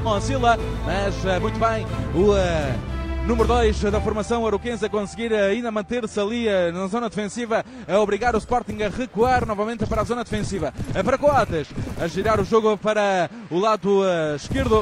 oscila, mas muito bem o número 2 da formação aroquense a conseguir ainda manter-se ali na zona defensiva, a obrigar o Sporting a recuar novamente para a zona defensiva. Para Coates, a girar o jogo para o lado esquerdo,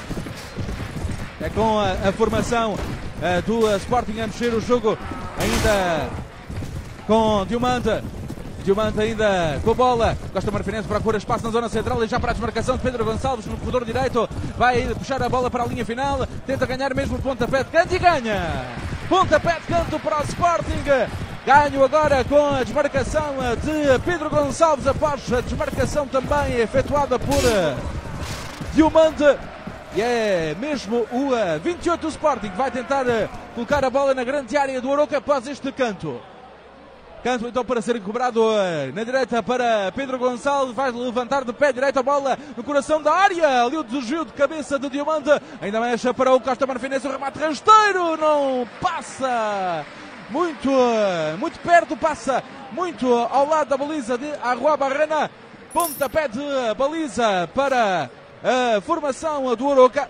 com a formação do Sporting a mexer o jogo ainda com Diomante. Diomante ainda com a bola. Costa Marfinense procura espaço na zona central e já para a desmarcação de Pedro Gonçalves no corredor direito. Vai puxar a bola para a linha final. Tenta ganhar mesmo o pontapé de canto e ganha. Pontapé de canto para o Sporting. Ganho agora com a desmarcação de Pedro Gonçalves após a desmarcação também efetuada por Diomante. E é mesmo o 28 do Sporting que vai tentar colocar a bola na grande área do Arouca após este canto. Canto então para ser cobrado na direita para Pedro Gonçalves. Vai levantar de pé direito a bola no coração da área. Ali o desvio de cabeça de Diomante. Ainda mexe para o Costa Marfinense. O remate rasteiro. Não passa. Muito perto. Passa muito ao lado da baliza de Arrua Barrena. Pontapé de baliza para a formação do Arouca.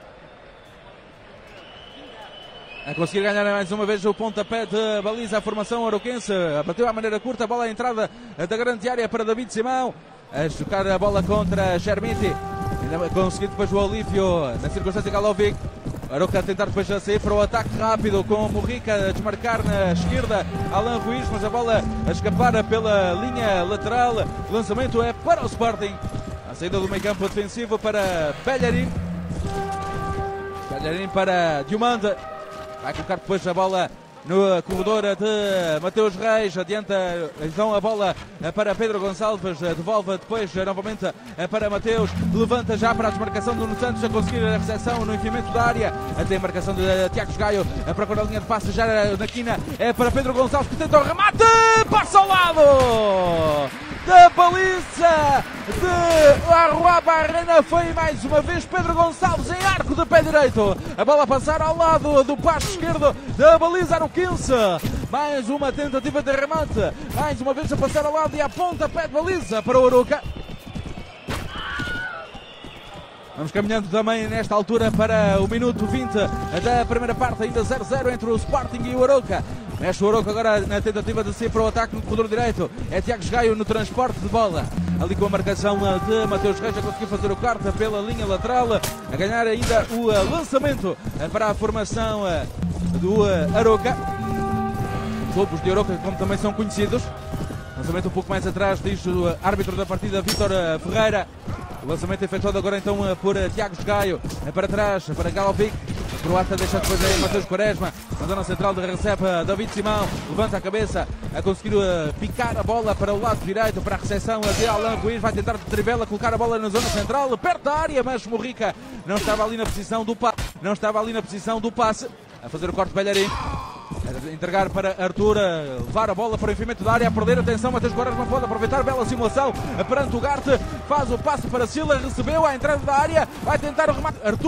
A conseguir ganhar mais uma vez o pontapé de baliza a formação arouquense. Bateu à maneira curta, a bola à entrada da grande área para David Simão. A chocar a bola contra Chermiti. Ainda conseguiu depois o Olívio na circunstância Galovic. Arouca a tentar depois sair para o ataque rápido com Morrica a desmarcar na esquerda. Alain Ruiz, mas a bola a escapar pela linha lateral. O lançamento é para o Sporting. A saída do meio campo defensivo para Bellerin. Bellerin para Diomante. Vai colocar depois a bola no corredor de Mateus Reis. Adianta então a bola para Pedro Gonçalves. Devolve depois novamente para Mateus. Levanta já para a desmarcação do Nuno Santos a conseguir a recepção no enfiamento da área. Até a marcação de Tiago Gaio. Procura a linha de passe já na quina. É para Pedro Gonçalves que tenta o remate. Passa ao lado da baliza de Arrua Barrena. Foi mais uma vez Pedro Gonçalves em arco de pé direito. A bola a passar ao lado do passo esquerdo da baliza aroquense. Mais uma tentativa de remate. Mais uma vez a passar ao lado e a ponta pé de baliza para o Arouca. Vamos caminhando também nesta altura para o minuto 20 da primeira parte, ainda 0-0 entre o Sporting e o Arouca. Mexe o Arouca agora na tentativa de sair para o ataque no corredor direito. É Tiago Gaio no transporte de bola. Ali com a marcação de Mateus Reis a conseguir fazer o corte pela linha lateral. A ganhar ainda o lançamento para a formação do Arouca. Os lobos de Arouca, como também são conhecidos. Lançamento um pouco mais atrás, diz o árbitro da partida, Vítor Ferreira. O lançamento é efetuado agora então por Tiago Gaio. Para trás, para Galovic. O croata deixa depois aí Mateus Quaresma. Na zona central recebe David Simão. Levanta a cabeça a conseguir picar a bola para o lado direito. Para a recepção de Alain Ruiz. Vai tentar de trivela colocar a bola na zona central. Perto da área, mas Morrica não estava ali na posição do passe. Não estava ali na posição do passe. A fazer o corte Bellerin. A entregar para Arthur, levar a bola para o enfiamento da área, a perder, atenção, Mateus Quaresma pode aproveitar, bela simulação perante o Garte, faz o passo para Sila, recebeu a entrada da área, vai tentar o remate, Arthur.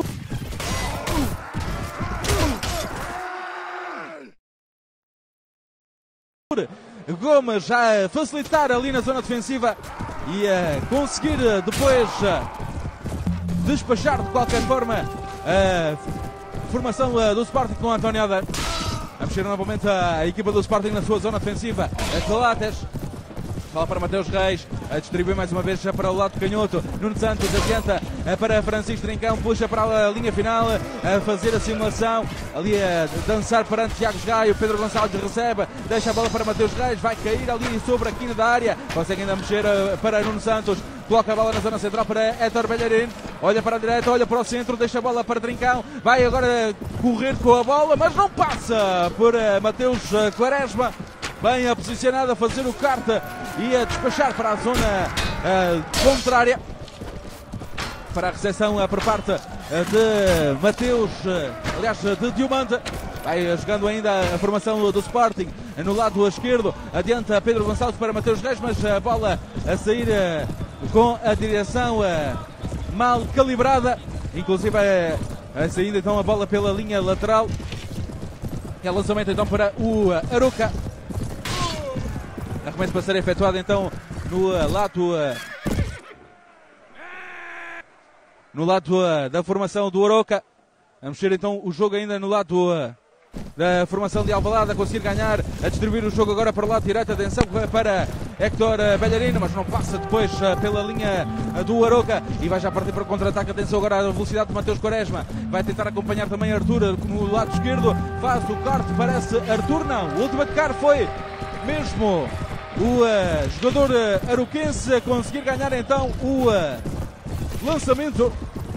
Gomes já a facilitar ali na zona defensiva e a conseguir depois despachar de qualquer forma a formação do Sporting com António Ada. A mexer novamente a equipa do Sporting na sua zona defensiva. Colates. Fala para Mateus Reis. A distribuir mais uma vez para o lado canhoto. Nuno Santos adianta para Francisco Trincão. Puxa para a linha final. A fazer a simulação. Ali a dançar perante Tiago Gaio. Pedro Gonçalves recebe. Deixa a bola para Mateus Reis. Vai cair ali sobre a quina da área. Consegue ainda mexer para Nuno Santos. Coloca a bola na zona central para Héctor Bellerin. Olha para a direita, olha para o centro, deixa a bola para Trincão. Vai agora correr com a bola, mas não passa por Mateus Quaresma. Bem posicionado a fazer o carta e a despachar para a zona contrária. Para a recepção por parte de Mateus, aliás, de Diomante. Vai jogando ainda a formação do Sporting no lado esquerdo. Adianta Pedro Gonçalves para Mateus Reis, mas a bola a sair com a direção mal calibrada. Inclusive a saída então a bola pela linha lateral. É lançamento então para o Arouca. Arremesso para ser efetuado então no lado no lado da formação do Arouca. A mexer então o jogo ainda no lado da formação de Alvalade, a conseguir ganhar, a distribuir o jogo agora para o lado direito. Atenção para Héctor Belharino, mas não passa depois pela linha do Arouca e vai já partir para o contra-ataque. Atenção agora à velocidade de Mateus Quaresma, vai tentar acompanhar também Arthur no lado esquerdo, faz o corte, parece Arthur, não, o último a tocar foi mesmo o jogador arouquense, a conseguir ganhar então o lançamento.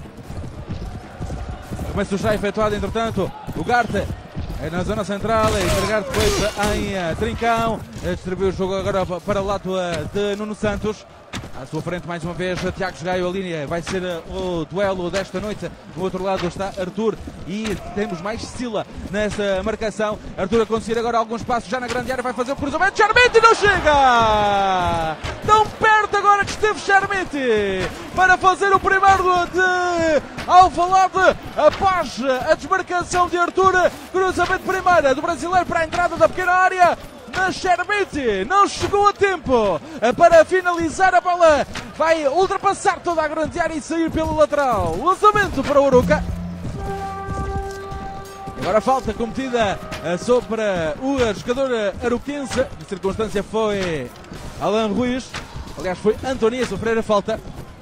Começa já efetuado, entretanto, o Garte na zona central, a entregar depois em Trincão, distribui o jogo agora para o lado de Nuno Santos. À sua frente mais uma vez Tiago Gaio, a linha vai ser o duelo desta noite. Do outro lado está Arthur e temos mais Sila nessa marcação. Arthur a conseguir agora alguns passos já na grande área, vai fazer o cruzamento, Charmiti não chega! Tão perto agora que esteve Charmiti para fazer o primeiro de Alvalade após a desmarcação de Arthur. Cruzamento primeira do brasileiro para a entrada da pequena área. Na Charmiti, não chegou a tempo para finalizar, a bola vai ultrapassar toda a grande área e sair pelo lateral. Lançamento para o Arouca. Agora falta cometida sobre o jogador arouquense. A circunstância foi Alan Ruiz, aliás foi António a sofrer a falta.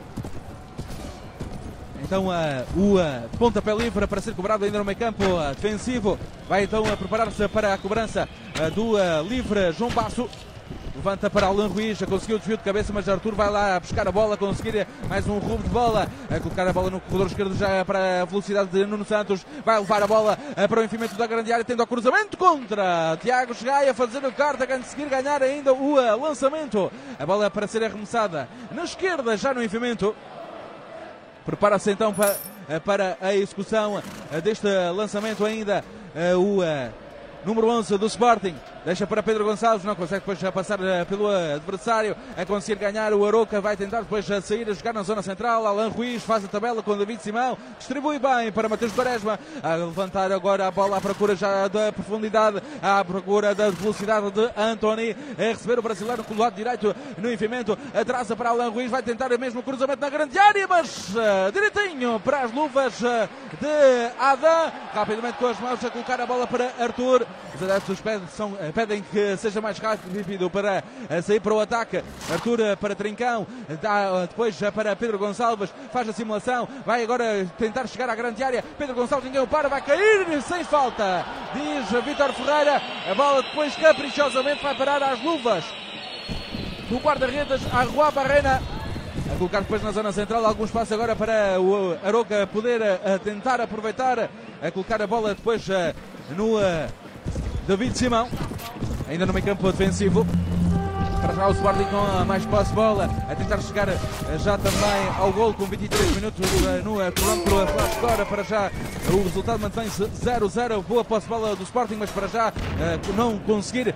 Então o pontapé livre para ser cobrado ainda no meio campo defensivo. Vai então preparar-se para a cobrança do livre João Basso. Levanta para Alan Ruiz, conseguiu o desvio de cabeça, mas Arthur vai lá buscar a bola, conseguir mais um roubo de bola, a colocar a bola no corredor esquerdo já para a velocidade de Nuno Santos, vai levar a bola para o enfiamento da grande área, tendo ao cruzamento contra Tiago Gaio, a fazer o corte, a conseguir ganhar ainda o lançamento. A bola para ser arremessada na esquerda, já no enfiamento. Prepara-se então para a execução deste lançamento ainda o número 11 do Sporting. Deixa para Pedro Gonçalves, não consegue depois passar pelo adversário, a conseguir ganhar o Arouca, vai tentar depois sair a jogar na zona central. Alan Ruiz faz a tabela com David Simão, distribui bem para Mateus Quaresma, a levantar agora a bola à procura já da profundidade, à procura da velocidade de António, a receber o brasileiro com o lado direito no enfiamento, atrasa para Alan Ruiz, vai tentar o mesmo cruzamento na grande área, mas direitinho para as luvas de Adam, rapidamente com as mãos a colocar a bola para Arthur. Os adeptos pedem que seja mais rápido para sair para o ataque. Arthur para Trincão, dá depois para Pedro Gonçalves, faz a simulação, vai agora tentar chegar à grande área. Pedro Gonçalves, ninguém o para, vai cair sem falta, diz Vítor Ferreira. A bola depois caprichosamente vai parar às luvas do guarda-redes Arrua Barrena, a colocar depois na zona central algum espaço agora para o Arouca poder tentar aproveitar, a colocar a bola depois no David Simão, ainda no meio campo defensivo. Para já o Sporting com mais posse de bola, a tentar chegar já também ao gol com 23 minutos no cronómetro Flash Score. Para já o resultado mantém-se 0-0, boa posse de bola do Sporting, mas para já não conseguir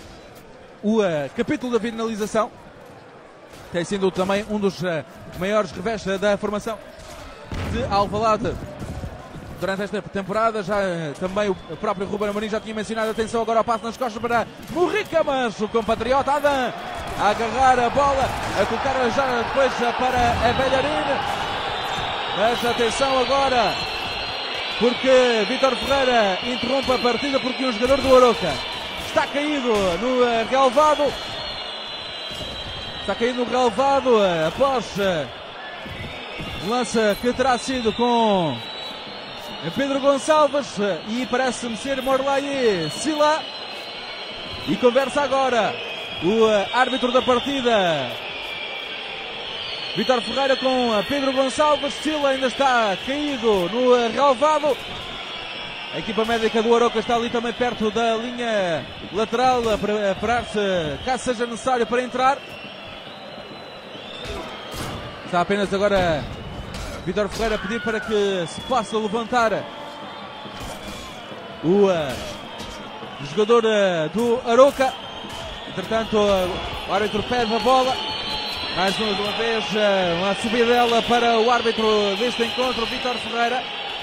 o capítulo da finalização. Tem sido também um dos maiores revés da formação de Alvalade durante esta temporada. Já também o próprio Ruben Amorim já tinha mencionado. Atenção agora ao passo nas costas para Morrica, mas o compatriota Adam a agarrar a bola, a colocar já depois para a Belharine. Mas atenção agora, porque Vítor Ferreira interrompe a partida porque um jogador do Arouca está caído no relvado. Está caído no relvado após o lance que terá sido com Pedro Gonçalves e parece-me ser Morlaye Sila. E conversa agora o árbitro da partida, Vítor Ferreira, com Pedro Gonçalves. Sila ainda está caído no relvado. A equipa médica do Arouca está ali também perto da linha lateral a preparar-se caso seja necessário para entrar. Está apenas agora Vítor Ferreira a pedir para que se possa levantar o jogador do Arouca. Entretanto, o árbitro pede a bola. Mais uma vez, uma subidela para o árbitro deste encontro, Vítor Ferreira.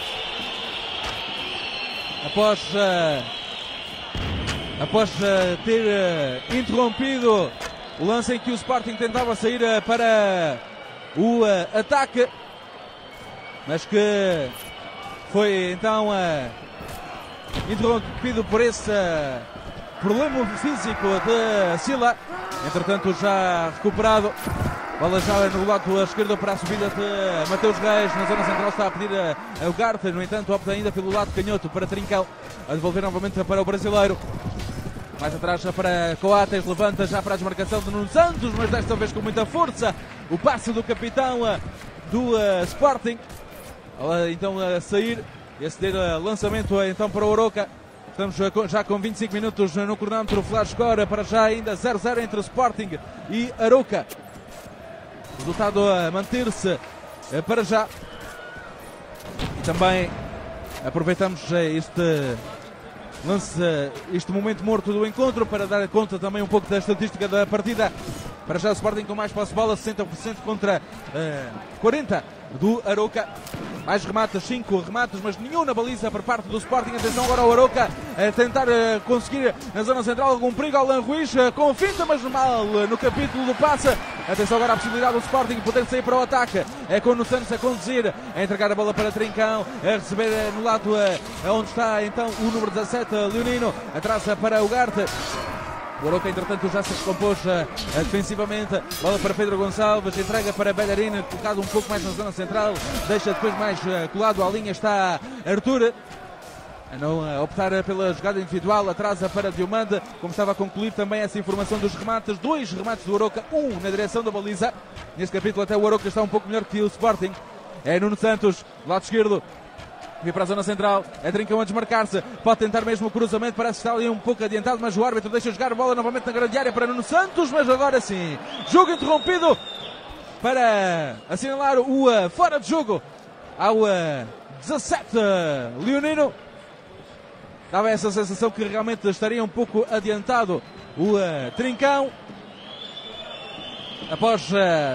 Após ter interrompido o lance em que o Sporting tentava sair para o ataque. mas que foi então interrompido por esse problema físico de Sila. Entretanto, já recuperado. Bola já no lado esquerdo para a subida de Mateus Reis. Na zona central está a pedir a Ugarte. No entanto, opta ainda pelo lado canhoto para Trincão. A devolver novamente para o brasileiro. Mais atrás para Coates. Levanta já para a desmarcação de Nuno Santos, mas desta vez com muita força. O passe do capitão do Sporting. Então a sair e a ceder lançamento então para o Arouca. Estamos já com 25 minutos no cronómetro. Flash score para já ainda 0-0 entre Sporting e Arouca. Resultado a manter-se para já. E também aproveitamos este momento morto do encontro para dar conta também um pouco da estatística da partida. Para já o Sporting com mais posse de bola, 60% contra 40% do Arouca. Mais remates, 5 remates, mas nenhum na baliza por parte do Sporting. Atenção agora ao Arouca a tentar conseguir na zona central algum perigo. Alan Ruiz com finta, mas mal no capítulo do passe. Atenção agora à possibilidade do Sporting poder sair para o ataque. É com o Nuno Santos a conduzir, a entregar a bola para Trincão, a receber no lado onde está então o número 17, Leonino. Atrasa para o Ugarte. O Arouca, entretanto, já se recompôs defensivamente. Bola para Pedro Gonçalves, entrega para Bellarino, colocado um pouco mais na zona central. Deixa depois mais colado à linha, está Arthur. A não optar pela jogada individual, atrasa para Diomande, como estava a concluir também essa informação dos remates. 2 remates do Arouca, 1 na direção da baliza. Nesse capítulo até o Arouca está um pouco melhor que o Sporting. É Nuno Santos, lado esquerdo. Vem para a zona central, é Trincão a desmarcar-se, pode tentar mesmo o cruzamento, parece que está ali um pouco adiantado, mas o árbitro deixa jogar a bola novamente na grande área para Nuno Santos, mas agora sim, jogo interrompido para assinalar o fora de jogo ao 17, Leonino. Dava essa sensação que realmente estaria um pouco adiantado o Trincão, após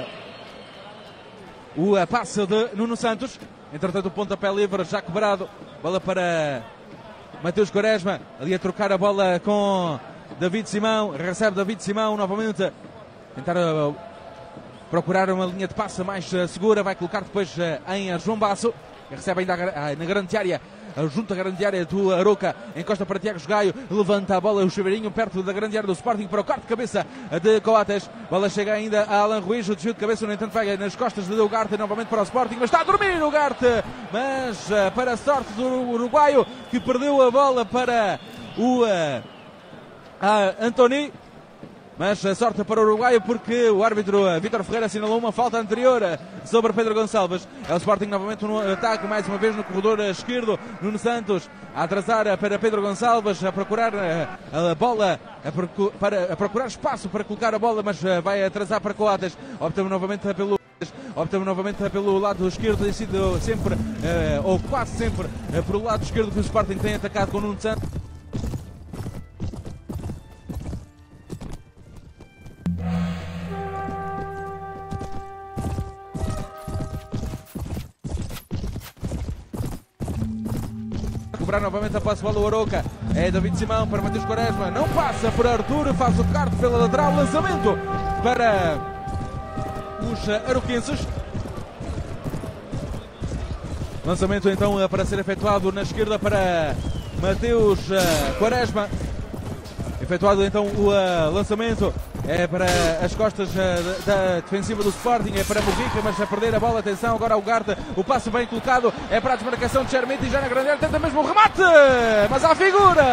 o passe de Nuno Santos. Entretanto, o pontapé livre já quebrado. Bola para Mateus Quaresma. Ali a trocar a bola com David Simão. Recebe David Simão novamente. Tentar procurar uma linha de passe mais segura. Vai colocar depois em João Basso. Recebe ainda na grande área. Junto à grande área do Arouca, encosta para Tiago Gaio, levanta a bola o Chuveirinho perto da grande área do Sporting para o corte de cabeça de Coates. Bola chega ainda a Alan Ruiz, o desvio de cabeça no entanto vai nas costas de Ugarte novamente para o Sporting, mas está a dormir o Ugarte, mas para a sorte do uruguaio que perdeu a bola para o Antoni. Mas a sorte para o uruguaio porque o árbitro Vítor Ferreira assinalou uma falta anterior sobre Pedro Gonçalves. É o Sporting novamente no ataque, mais uma vez no corredor esquerdo. Nuno Santos a atrasar para Pedro Gonçalves, a procurar a bola, a procurar espaço para colocar a bola, mas vai atrasar para Coates. Opta novamente pelo lado esquerdo, tem sido sempre, ou quase sempre, pelo lado esquerdo que o Sporting tem atacado com o Nuno Santos. Recuperar novamente a passe bola do Arouca. É David Simão para Mateus Quaresma. Não passa por Arthur, faz o corte pela lateral. Lançamento para os arauquenses. Lançamento então para ser efetuado na esquerda para Mateus Quaresma. Efetuado então o lançamento. É para as costas da defensiva do Sporting, é para Mujica, mas a perder a bola, atenção agora ao Ugarte, o passo bem colocado, é para a desmarcação de Chermiti, já na grande área, tenta mesmo o remate, mas a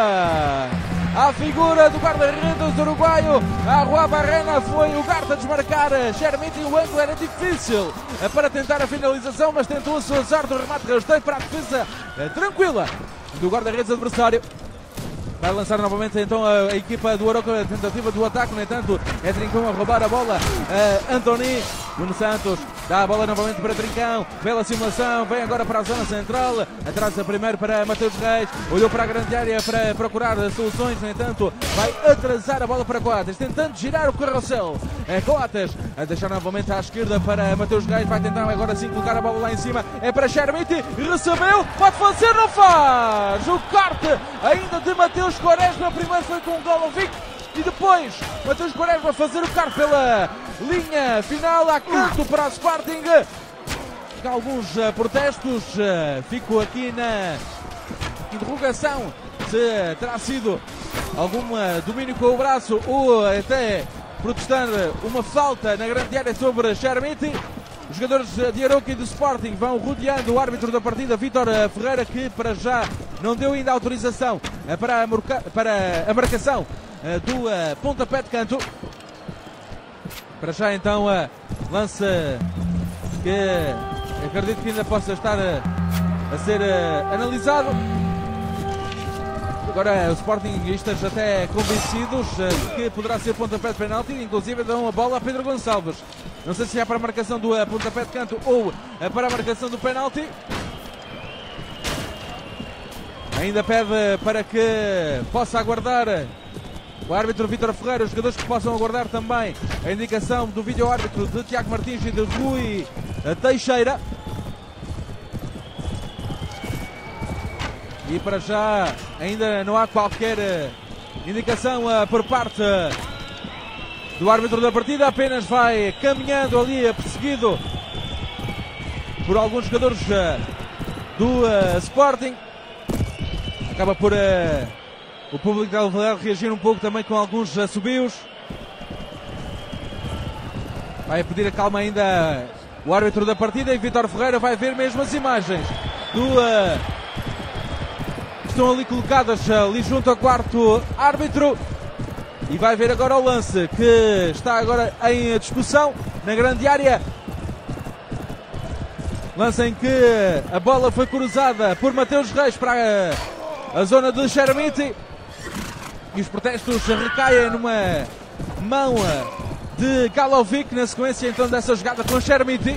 figura do guarda-redes uruguaio, a Rua Barrena, foi o Ugarte a desmarcar Chermiti, o ângulo era difícil para tentar a finalização, mas tentou a sua sorte, o remate rasteiro para a defesa tranquila do guarda-redes adversário. Vai lançar novamente então a equipa do Arouca, a tentativa do ataque, no entanto é Trincão a roubar a bola, Antoni. Nuno Santos dá a bola novamente para Trincão, bela simulação, vem agora para a zona central, atrasa primeiro para Mateus Reis, olhou para a grande área para procurar soluções, no entanto vai atrasar a bola para Coates, tentando girar o carrossel. É Coates a deixar novamente à esquerda para Mateus Reis, vai tentar agora sim colocar a bola lá em cima, é para Chermiti, recebeu, pode fazer, não faz! O corte ainda de Mateus Quaresma, primeiro foi com o Golovic e depois Mateus Quaresma a fazer o corte pela linha final, a canto para o Sporting. alguns protestos. Fico aqui na interrogação se terá sido algum domínio com o braço ou até protestar uma falta na grande área sobre Chermiti. Os jogadores de Arouca e do Sporting vão rodeando o árbitro da partida, Vítor Ferreira, que para já não deu ainda autorização para a marcação do pontapé de canto. Para já então lance que acredito que ainda possa estar a ser analisado. Agora os sportinguistas até convencidos que poderá ser pontapé de penalti, inclusive dão a bola a Pedro Gonçalves. Não sei se é para a marcação do pontapé de canto ou para a marcação do penalti. Ainda pede para que possa aguardar o árbitro Vítor Ferreira, os jogadores que possam aguardar também a indicação do vídeo-árbitro de Tiago Martins e de Rui Teixeira. E para já ainda não há qualquer indicação por parte do árbitro da partida, apenas vai caminhando ali, perseguido por alguns jogadores do Sporting. Acaba por o público de Alvalade reagir um pouco também com alguns assobios. Vai pedir a calma ainda o árbitro da partida e Vítor Ferreira vai ver mesmo as imagens estão ali colocadas ali junto ao quarto árbitro e vai ver agora o lance que está agora em discussão na grande área. Lance em que a bola foi cruzada por Mateus Reis para a zona de Chermiti e os protestos recaem numa mão de Galovic na sequência então dessa jogada com Chermiti,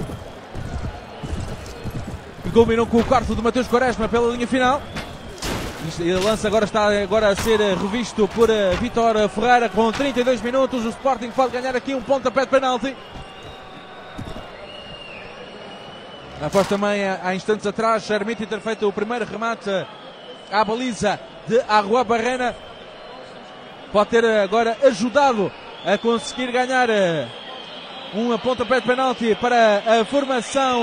que culminou com o quarto de Mateus Quaresma pela linha final. O lance agora está a ser revisto por Vítor Ferreira com 32 minutos. O Sporting pode ganhar aqui um pontapé de penalti. Após também há instantes atrás Chermiti ter feito o primeiro remate à baliza de Arruabarrena, pode ter agora ajudado a conseguir ganhar um pontapé de penalti para a formação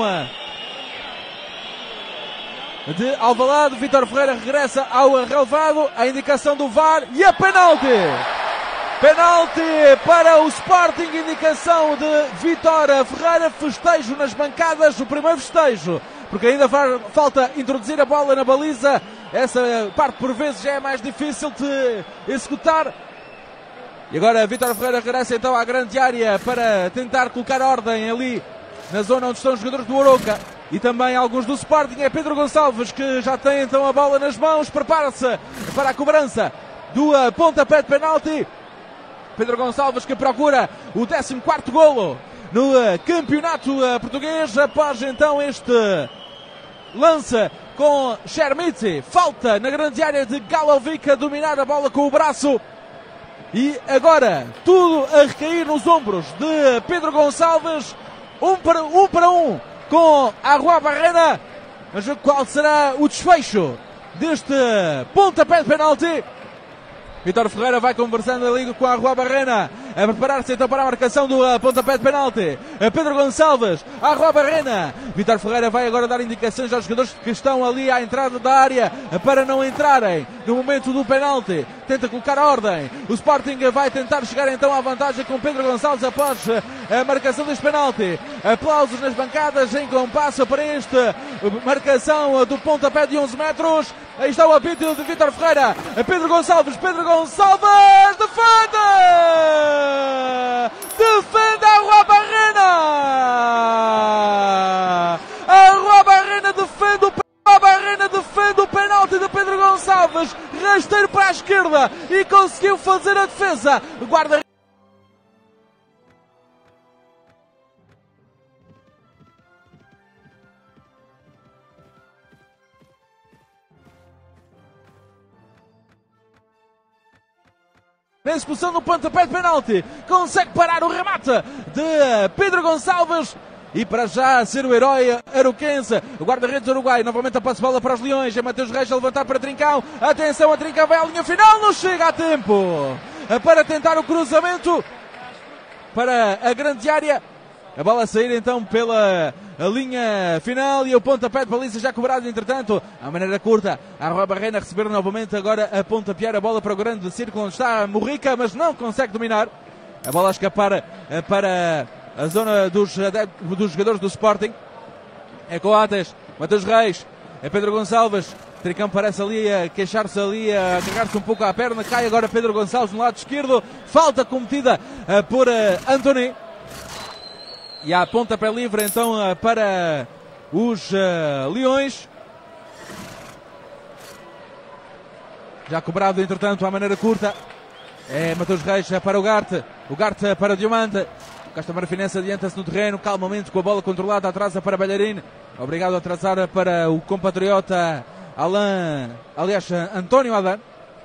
de Alvalade. Vítor Ferreira regressa ao relevado, a indicação do VAR e a penalti! Penalti para o Sporting, indicação de Vítor Ferreira, festejo nas bancadas, o primeiro festejo, porque ainda falta introduzir a bola na baliza, essa parte por vezes já é mais difícil de executar. E agora Vítor Ferreira regressa então à grande área para tentar colocar ordem ali na zona onde estão os jogadores do Arouca e também alguns do Sporting. É Pedro Gonçalves que já tem então a bola nas mãos, prepara-se para a cobrança do pontapé de penalti. Pedro Gonçalves que procura o 14º golo no campeonato português após então este lance com Chermiti. Falta na grande área de Galovic a dominar a bola com o braço. E agora tudo a recair nos ombros de Pedro Gonçalves. Um para um com Arruabarrena. Mas qual será o desfecho deste pontapé de penalti? Vítor Ferreira vai conversando ali com a Arruabarrena, a preparar-se então para a marcação do pontapé de penalti. Pedro Gonçalves, Arruabarrena. Vítor Ferreira vai agora dar indicações aos jogadores que estão ali à entrada da área para não entrarem no momento do penalti. Tenta colocar a ordem. O Sporting vai tentar chegar então à vantagem com Pedro Gonçalves após a marcação deste penalti. Aplausos nas bancadas em compasso para esta marcação do pontapé de 11 metros. Aí está o apito de Vítor Ferreira. Pedro Gonçalves defende! Defende a Arruabarrena! A Arruabarrena defende o penalti de Pedro Gonçalves. Rasteiro para a esquerda e conseguiu fazer a defesa. Guarda na execução do pontapé de penalti, consegue parar o remate de Pedro Gonçalves e para já ser o herói arouquense, o guarda-redes uruguai, novamente a passe-bola para os Leões, é Mateus Reis a levantar para Trincão, atenção, a Trincão vai à linha final, não chega a tempo para tentar o cruzamento para a grande área. A bola a sair então pela linha final e o pontapé de baliza já cobrado entretanto. A maneira curta, a Rua Barrena a receber novamente agora a pontapear a bola para o grande círculo onde está a Morrica, mas não consegue dominar. A bola a escapar para a zona dos jogadores do Sporting. É Coates, Mateus Reis, é Pedro Gonçalves. Trincão parece ali a queixar-se ali, a carregar-se um pouco à perna. Cai agora Pedro Gonçalves no lado esquerdo. Falta cometida por Antony. E há pontapé livre então para os Leões. Já cobrado entretanto à maneira curta. É Mateus Reis para o Garte para o Diamante. Casta Marfinense adianta-se no terreno, calmamente com a bola controlada, atrasa para Balharin. Obrigado a atrasar para o compatriota António Adan.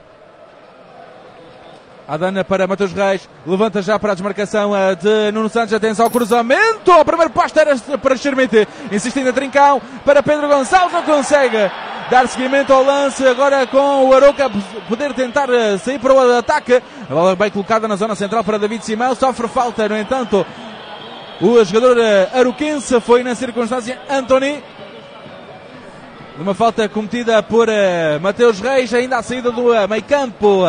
Adan para Mateus Reis, levanta já para a desmarcação de Nuno Santos, atenção ao cruzamento, o primeiro pasto era para Xermite, insistindo a Trincão, para Pedro Gonçalves, não consegue dar seguimento ao lance, agora com o Arouca poder tentar sair para o ataque, a bola bem colocada na zona central para David Simão, sofre falta, no entanto, o jogador arouquense foi na circunstância Antony. Uma falta cometida por Mateus Reis, ainda à saída do meio campo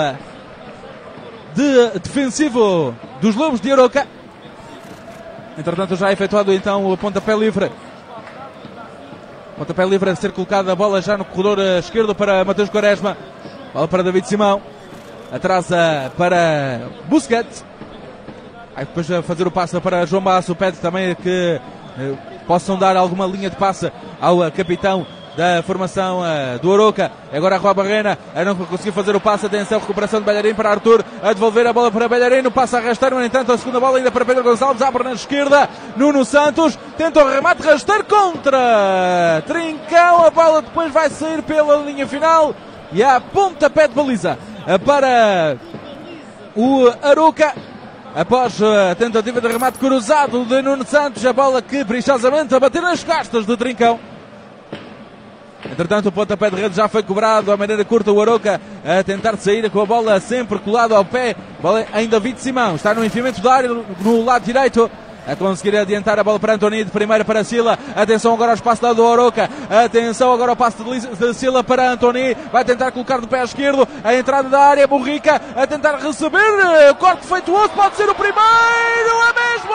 defensivo dos Lobos de Arouca. Entretanto já efetuado então o pontapé livre. Pontapé livre a ser colocada a bola já no corredor esquerdo para Mateus Quaresma. Bola para David Simão. Atrasa para Busquets. Aí depois a fazer o passe para João Basso. Pede também que possam dar alguma linha de passe ao capitão da formação do Arouca. Agora a Rua Barrena a não conseguir fazer o passe. Atenção, recuperação de Balharin para Arthur, a devolver a bola para Balharin, o passe a arrastar, no entanto a segunda bola ainda para Pedro Gonçalves, abre na esquerda, Nuno Santos tenta o remate, rasteiro contra Trincão, a bola depois vai sair pela linha final e há pontapé de baliza para o Arouca. Após a tentativa de remate cruzado de Nuno Santos, a bola que perigosamente a bater nas costas do Trincão. Entretanto o pontapé de rede já foi cobrado, a maneira curta o Arouca a tentar sair com a bola sempre colado ao pé, bola ainda David Simão, está no enfiamento da área no lado direito, a conseguir adiantar a bola para Antony, de primeira para Sila, atenção agora ao espaço do Arouca, atenção agora ao passe de Sila para Antony, vai tentar colocar do pé esquerdo, a entrada da área, Morrica a tentar receber, o corte feituoso, pode ser o primeiro, é mesmo!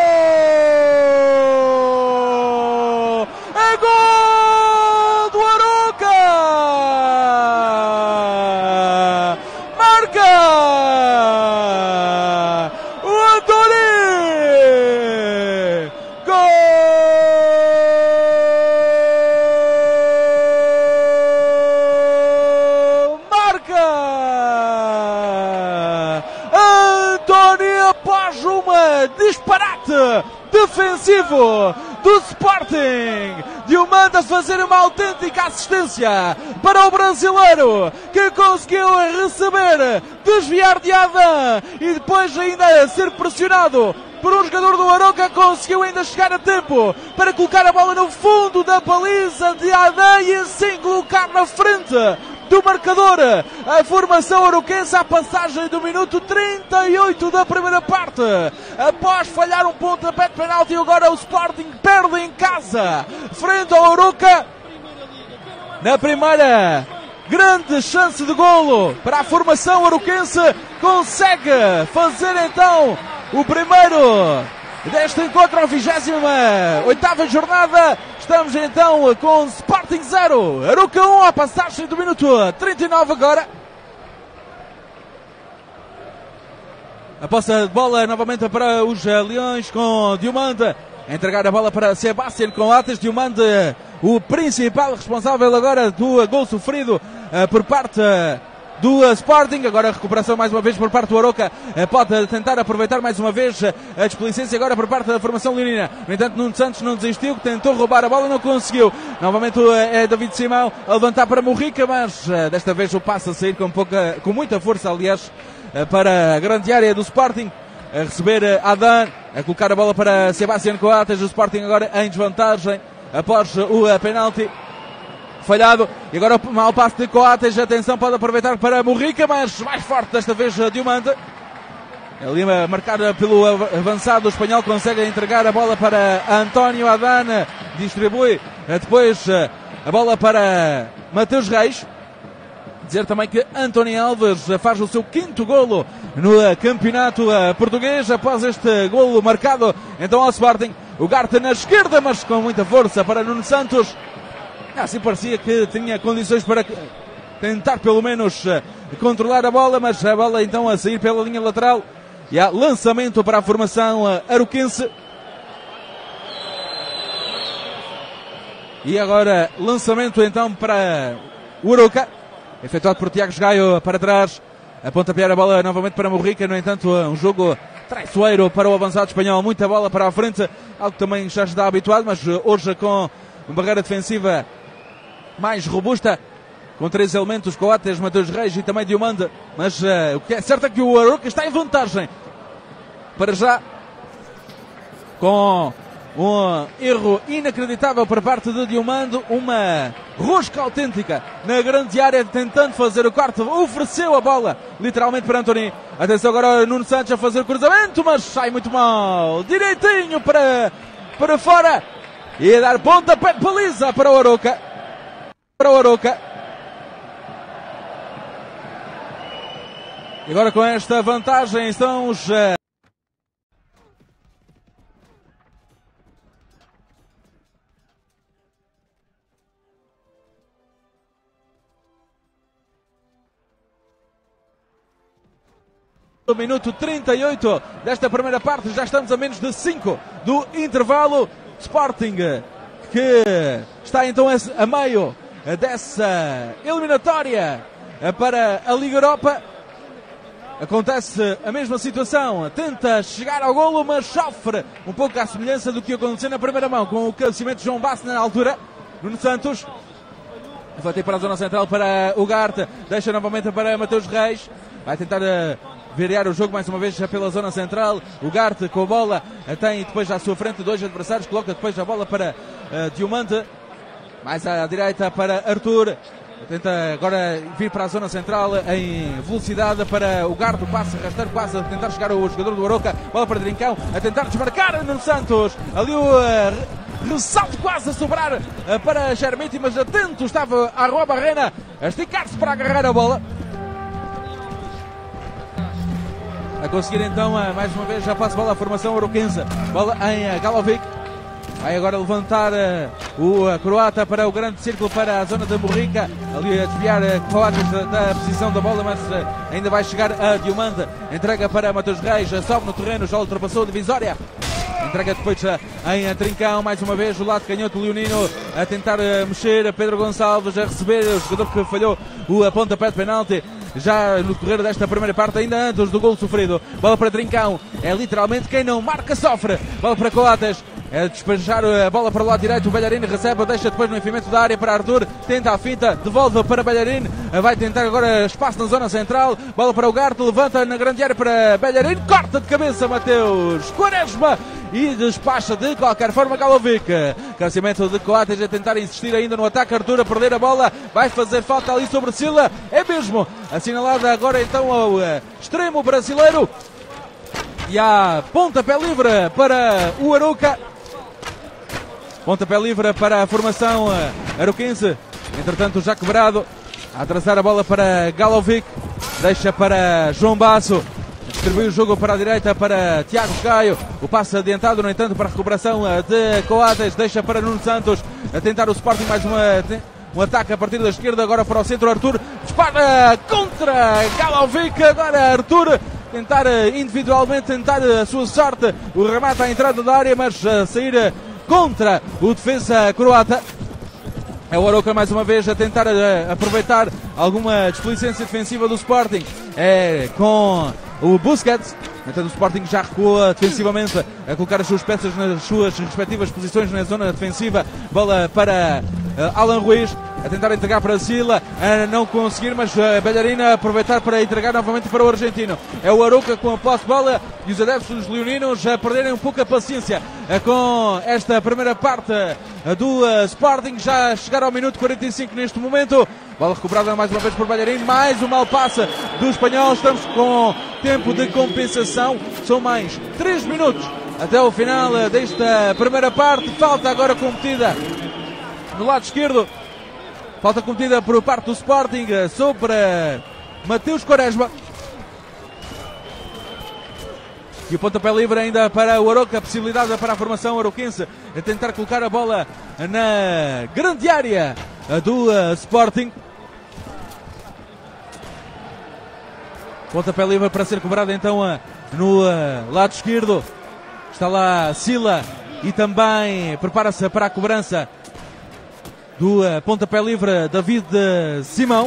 É gol do Arouca! Marca! O Antony! Gol! Marca! Antony após uma disparate defensivo do Sporting, Diamante a fazer uma autêntica assistência para o brasileiro, que conseguiu receber, desviar de Adan e depois ainda ser pressionado por um jogador do Arouca, conseguiu ainda chegar a tempo para colocar a bola no fundo da baliza de Adan e assim colocar na frente do marcador a formação arouquense à passagem do minuto 38 da primeira parte. Após falhar um pontapé de penalti, agora o Sporting perde em casa frente ao Arouca. Na primeira grande chance de golo para a formação arouquense, consegue fazer então o primeiro deste encontro, a 28ª jornada. Estamos então com Sporting 0, Arouca 1, a passagem do minuto 39 agora. A posse de bola novamente para os Leões, com Diamante a entregar a bola para Sebastián Coates. Diamante, o principal responsável agora do gol sofrido por parte do Sporting. Agora a recuperação mais uma vez por parte do Arouca, pode tentar aproveitar mais uma vez a displicência agora por parte da formação leonina. No entanto Nuno Santos não desistiu, tentou roubar a bola, não conseguiu. Novamente é David Simão a levantar para Morrica, mas desta vez o passe a sair com muita força, aliás, para a grande área do Sporting. A receber Adan, a colocar a bola para Sebastián Coates. O Sporting agora em desvantagem após o penalti falhado, e agora o mau passe de Coates, atenção, pode aproveitar para Morrica, mas mais forte desta vez Diamante. Ali marcada pelo avançado, o espanhol consegue entregar a bola para António Adán, distribui depois a bola para Mateus Reis. Dizer também que António Alves faz o seu 5º golo no campeonato português, após este golo marcado então ao Sporting. O Ugarte na esquerda, mas com muita força para Nuno Santos. Assim parecia que tinha condições para tentar pelo menos controlar a bola, mas a bola então a sair pela linha lateral. E há lançamento para a formação aroquense. E agora lançamento então para o Arouca, efetuado por Tiago Gaio para trás. A pontapear a bola novamente para Morrica. No entanto, um jogo traiçoeiro para o avançado espanhol. Muita bola para a frente, algo que também já está habituado, mas hoje com uma barreira defensiva mais robusta, com 3 elementos: Coates, Mateus Reis e também Diomande. Mas o que é certo é que o Arouca está em vantagem. Para já, com um erro inacreditável por parte de Diomande, uma rosca autêntica na grande área, tentando fazer o quarto, ofereceu a bola literalmente para António. Atenção agora Nuno Santos a fazer o cruzamento, mas sai muito mal, direitinho para fora, e a dar pontapé de baliza para o Arouca. E agora com esta vantagem estão os no minuto 38 desta primeira parte. Já estamos a menos de 5 do intervalo. Sporting que está então a meio dessa eliminatória para a Liga Europa. Acontece a mesma situação, tenta chegar ao golo, mas sofre um pouco à semelhança do que aconteceu na primeira mão, com o cabeceamento de João Basso na altura. Nuno Santos vai ter para a zona central para o Ugarte, deixa novamente para Mateus Reis, vai tentar variar o jogo mais uma vez pela zona central. O Ugarte com a bola tem depois à sua frente 2 adversários, coloca depois a bola para Diomande, mais à direita para Arthur. Tenta agora vir para a zona central em velocidade para o Ugarte, passa rasteiro, quase a tentar chegar o jogador do Arouca, bola para Trincão, a tentar desmarcar Nuno Santos, ali o ressalto quase a sobrar para Germiti, mas atento estava a Rua Barrena a esticar-se para agarrar a bola. A conseguir então mais uma vez já passa a bola à formação arouquense, bola em Galovic. Vai agora levantar o croata para o grande círculo, para a zona da Morrica, ali a desviar Coates da posição da bola, mas ainda vai chegar a Diomande, entrega para Mateus Reis, sobe no terreno, já ultrapassou a divisória, entrega depois em Trincão, mais uma vez o lado canhoto leonino a tentar mexer, Pedro Gonçalves a receber, o jogador que falhou o pontapé de penalti já no decorrer desta primeira parte, ainda antes do gol sofrido. Bola para Trincão, é literalmente quem não marca sofre. Bola para Coates, é despejar a bola para o lado direito, o Belharine recebe, deixa depois no enfiamento da área para Arthur, tenta a finta, devolve para Belharine, vai tentar agora espaço na zona central, bola para o Ugarte, levanta na grande área para Belharine, corta de cabeça Mateus Quaresma e despacha de qualquer forma Galovic. Crescimento de Coates a tentar insistir ainda no ataque, Arthur a perder a bola, vai fazer falta ali sobre Sila, é mesmo assinalada agora então ao extremo brasileiro, e há pontapé livre para o Arouca. Pontapé livre para a formação arouquense, entretanto já quebrado, a traçar a bola para Galovic, deixa para João Basso, distribui o jogo para a direita para Tiago Gaio, o passe adiantado no entanto para a recuperação de Coates, deixa para Nuno Santos, a tentar o Sporting mais um ataque a partir da esquerda, agora para o centro, Arthur dispara contra Galovic, agora Arthur tentar individualmente, tentar a sua sorte, o remate à entrada da área, mas a sair contra o defesa croata. É o Arouca mais uma vez a tentar aproveitar alguma desplicência defensiva do Sporting, com o Busquets. Então o Sporting já recua defensivamente, a colocar as suas peças nas suas respectivas posições na zona defensiva. Bola para Alan Ruiz, a tentar entregar para Sila, a não conseguir, mas a Belharine a aproveitar para entregar novamente para o argentino. É o Arouca com a posse de bola e os adeptos dos leoninos a perderem um pouco a paciência com esta primeira parte do Sporting. Já chegaram ao minuto 45 neste momento. Bola recuperada mais uma vez por Belharine, mais um mau passe do espanhol. Estamos com tempo de compensação. São mais 3 minutos até o final desta primeira parte. Falta agora cometida no lado esquerdo. Falta cometida por parte do Sporting sobre Mateus Quaresma. E o pontapé livre ainda para o Arouca, a possibilidade para a formação arouquense a tentar colocar a bola na grande área do Sporting. Pontapé livre para ser cobrado então no lado esquerdo. Está lá Sila e também prepara-se para a cobrança do pontapé livre David Simão.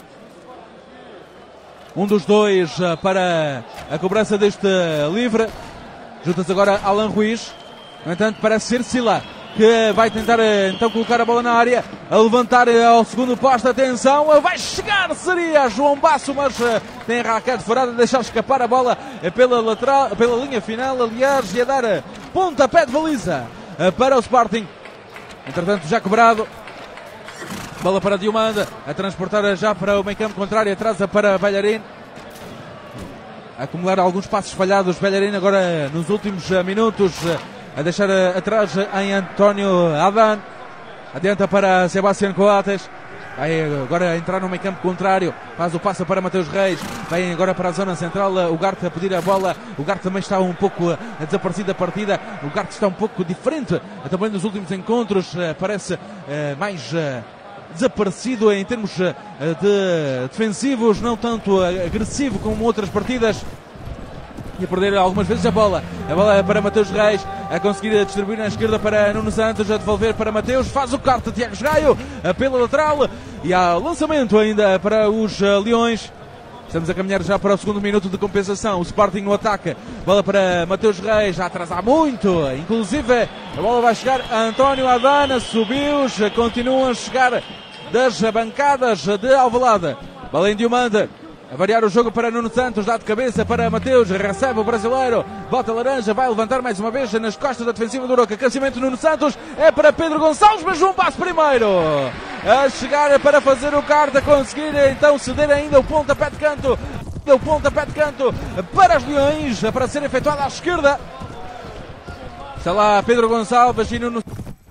Um dos dois para a cobrança deste livre. Junta-se agora Alan Ruiz. No entanto, parece ser Sila que vai tentar então colocar a bola na área. A levantar ao segundo posto. Atenção, vai chegar, seria João Basso, mas tem a raquete furada, deixar escapar a bola pela lateral, pela linha final, aliás, e a dar pontapé de baliza para o Sporting. Entretanto, já cobrado. Bola para Diomanda, a transportar já para o meio campo contrário, atrasa para Belharine. A acumular alguns passos falhados, Belharine agora nos últimos minutos, a deixar atrás em António Adan. Adianta para Sebastián Coates. Vai agora entrar no meio campo contrário, faz o passo para Mateus Reis, vem agora para a zona central, o Garte a pedir a bola, o Garte também está um pouco desaparecido da partida, o Garte está um pouco diferente também dos últimos encontros, parece mais desaparecido em termos de defensivos, não tanto agressivo como outras partidas. E a perder algumas vezes a bola é para Mateus Reis, a conseguir distribuir na esquerda para Nuno Santos, a devolver para Mateus, faz o corte Tiago Gaio pela lateral e há lançamento ainda para os Leões. Estamos a caminhar já para o segundo minuto de compensação. O Sporting no ataque, bola para Mateus Reis, já atrasa muito, inclusive a bola vai chegar a António Adana, subiu, continuam a chegar das bancadas de Alvalade. Bola em Diomanda, a variar o jogo para Nuno Santos, dá de cabeça para Mateus, recebe o brasileiro, bota laranja, vai levantar mais uma vez nas costas da defensiva do Arouca. Crescimento Nuno Santos, é para Pedro Gonçalves, mas João Basso primeiro a chegar para fazer o corte, a conseguir então ceder ainda o pontapé de canto. O pontapé de canto para os Leões, para ser efetuado à esquerda. Está lá Pedro Gonçalves e Nuno.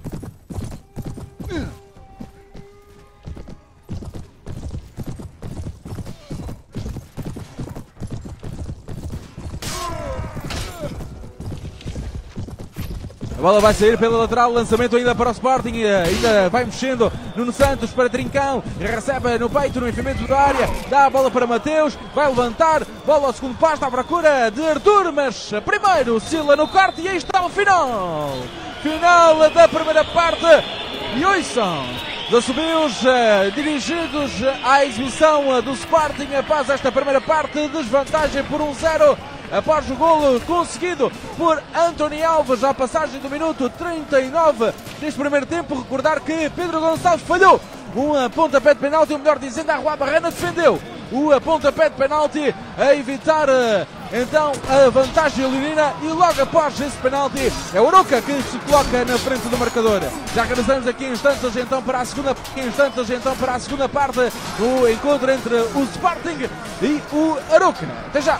A bola vai sair pela lateral, lançamento ainda para o Sporting, ainda vai mexendo Nuno Santos para Trincão, recebe no peito, no enfiamento da área, dá a bola para Mateus, vai levantar, bola ao segundo pasto à procura de Arthur, mas primeiro Sila no corte e aí está o final da primeira parte. E ouçam, os assobios dirigidos à exibição do Sporting após esta primeira parte, desvantagem por 1-0. Após o golo conseguido por António Alves à passagem do minuto 39 deste primeiro tempo. Recordar que Pedro Gonçalves falhou um pontapé de penalti, ou melhor dizendo, a Rua Barrena defendeu o pontapé de penalti a evitar então a vantagem leonina, e logo após esse penalti é o Arouca que se coloca na frente do marcador. Já regressamos aqui em instantes então para a segunda parte do encontro entre o Sporting e o Arouca. Até já!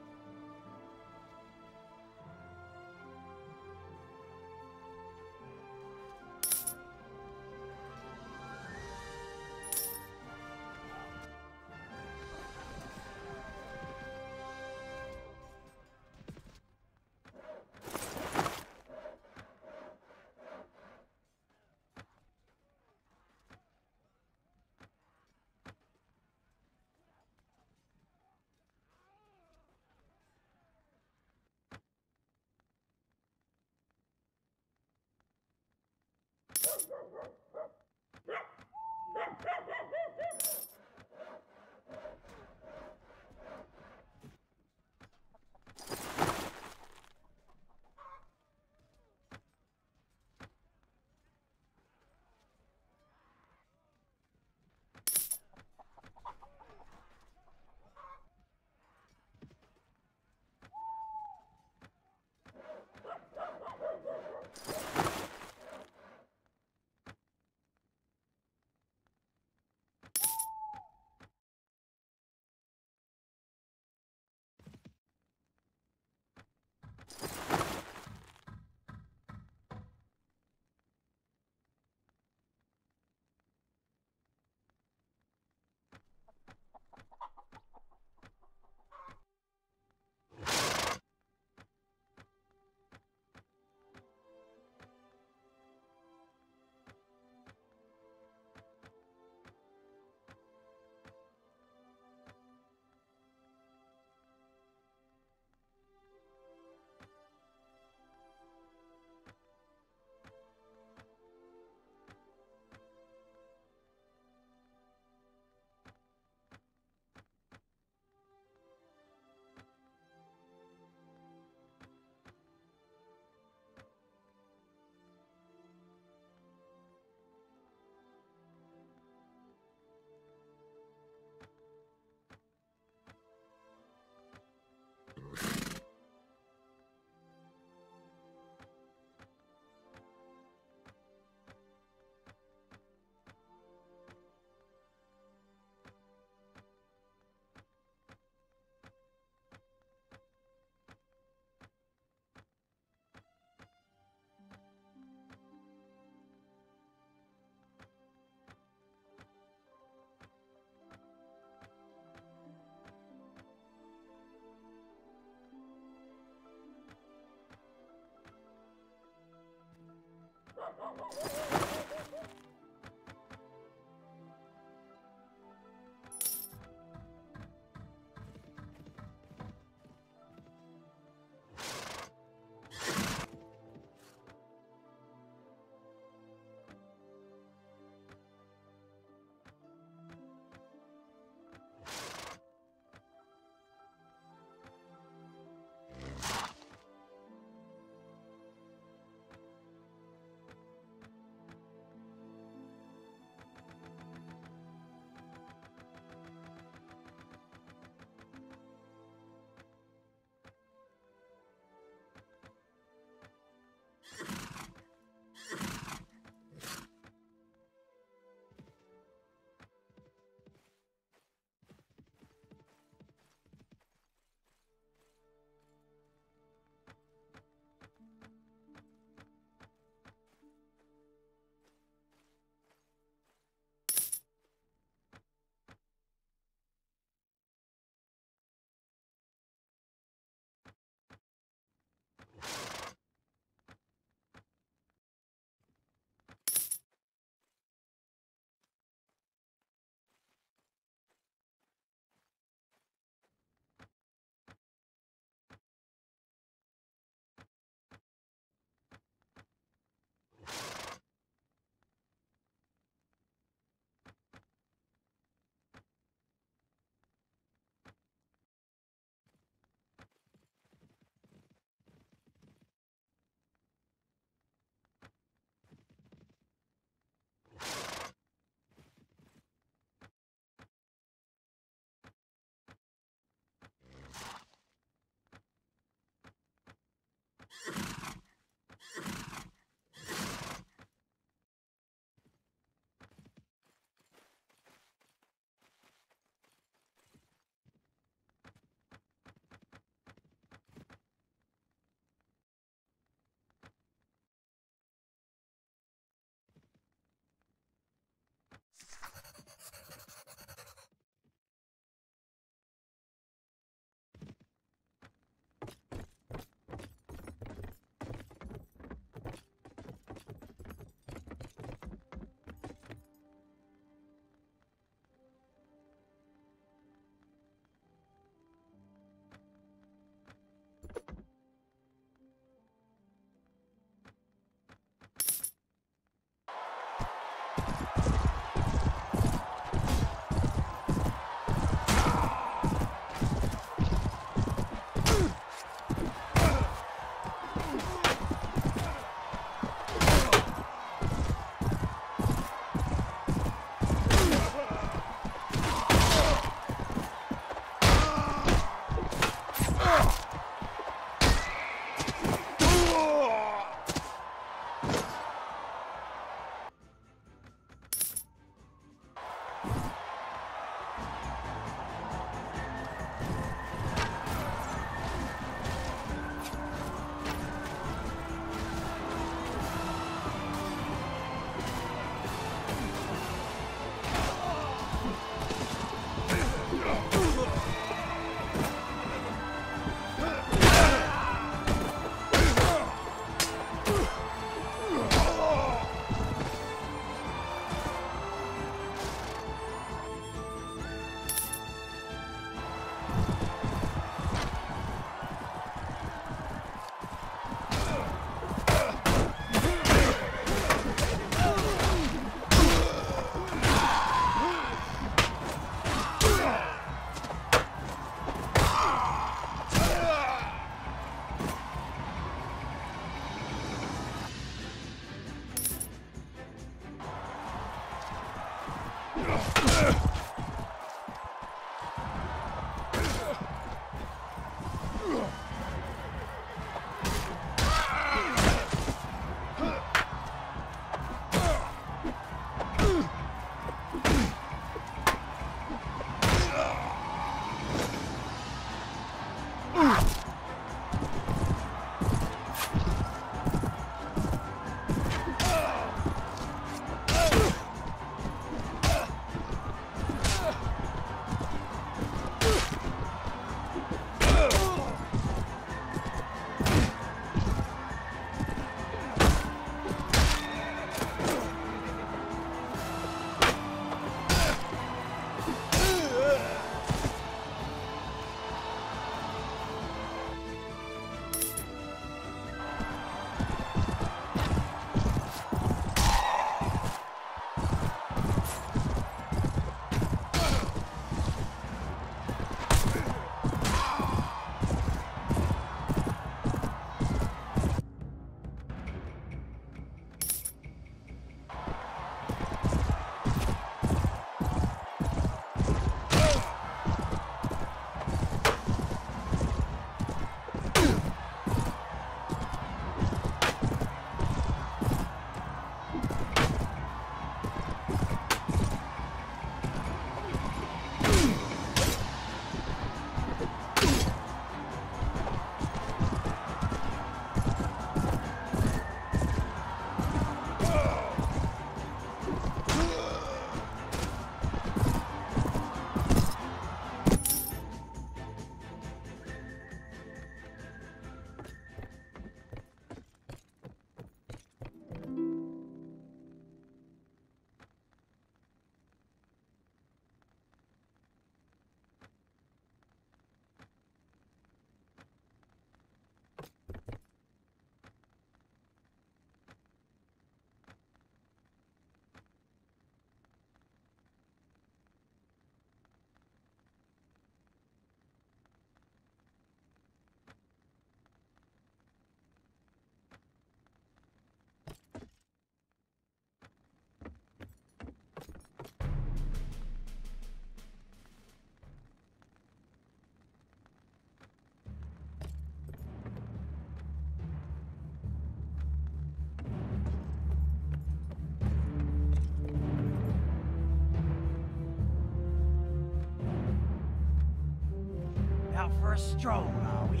Out for a stroll, are we?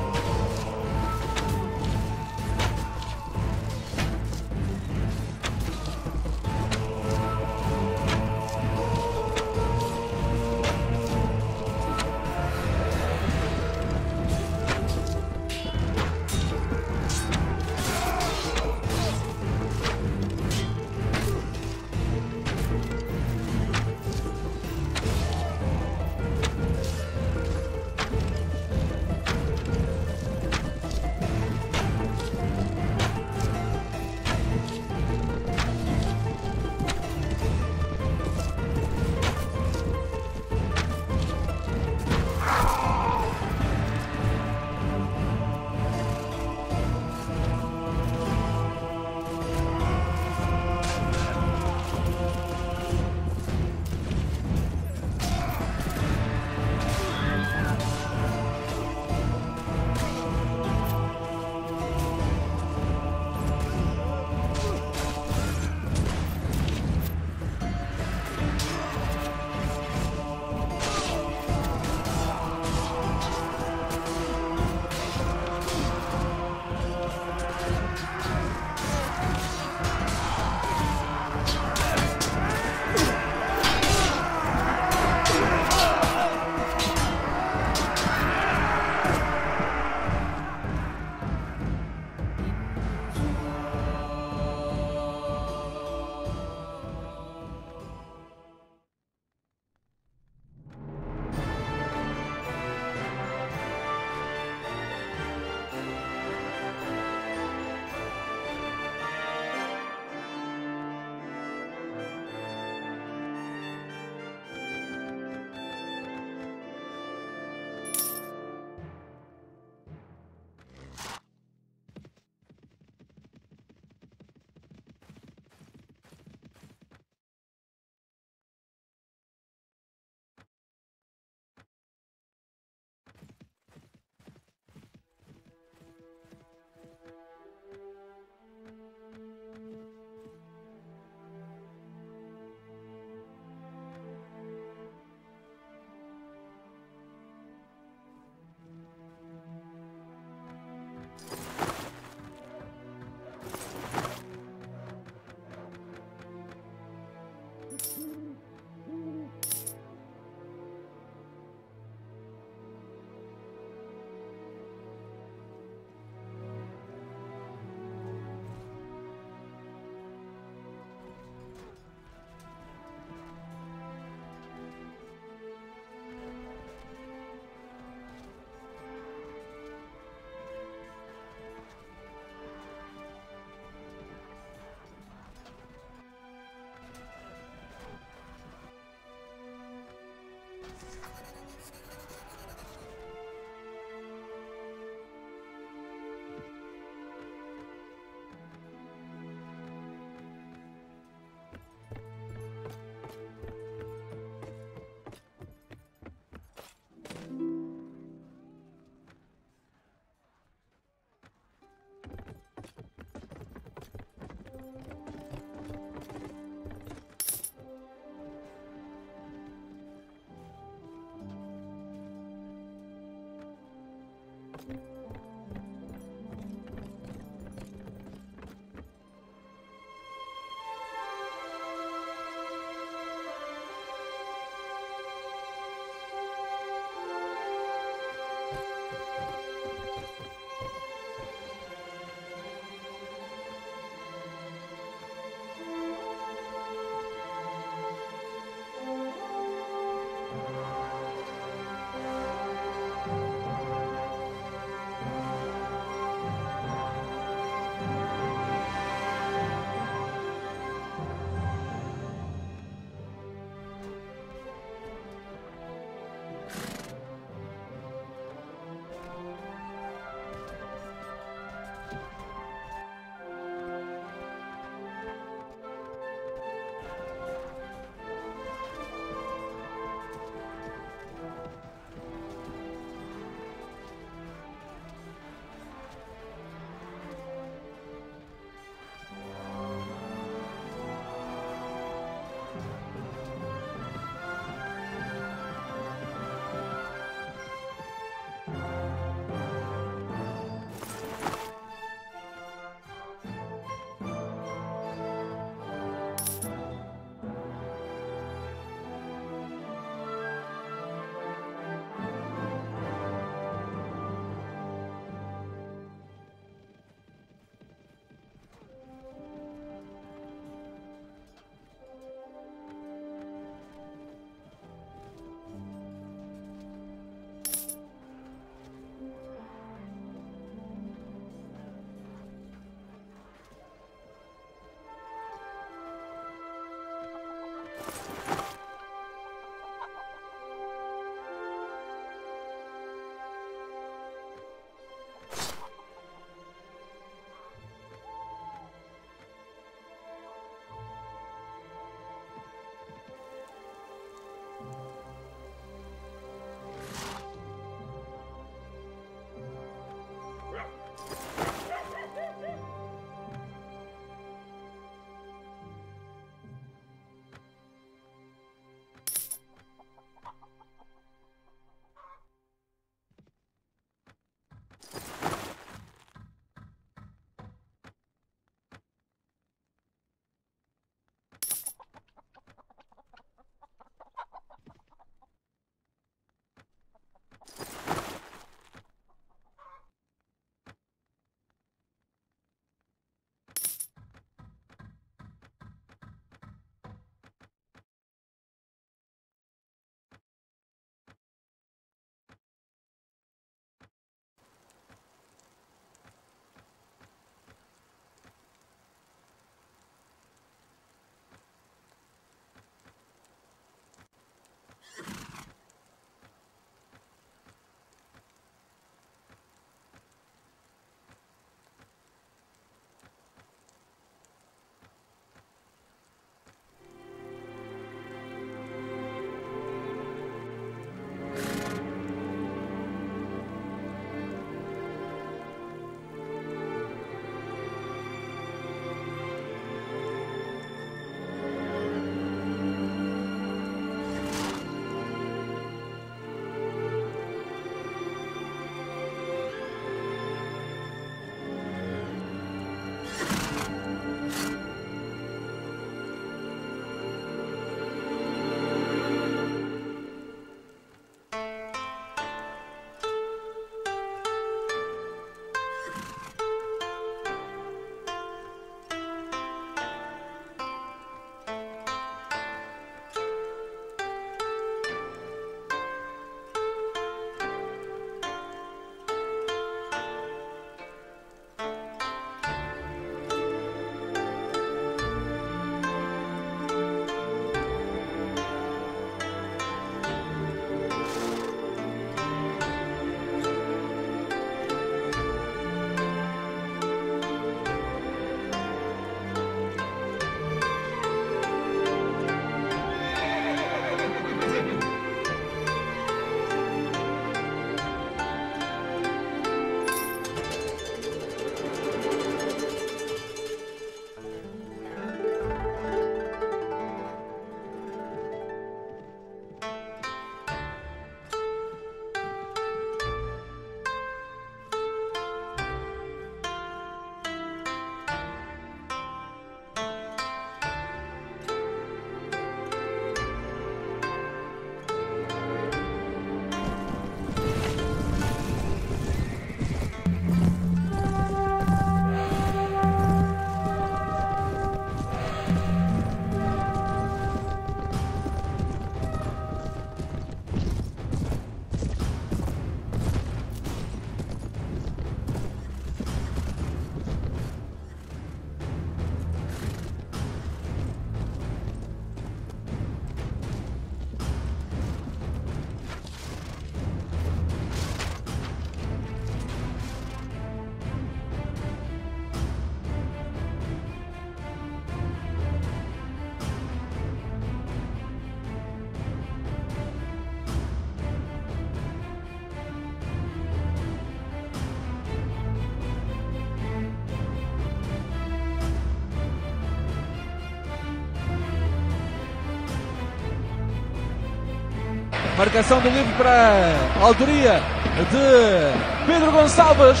Marcação do livre para a autoria de Pedro Gonçalves.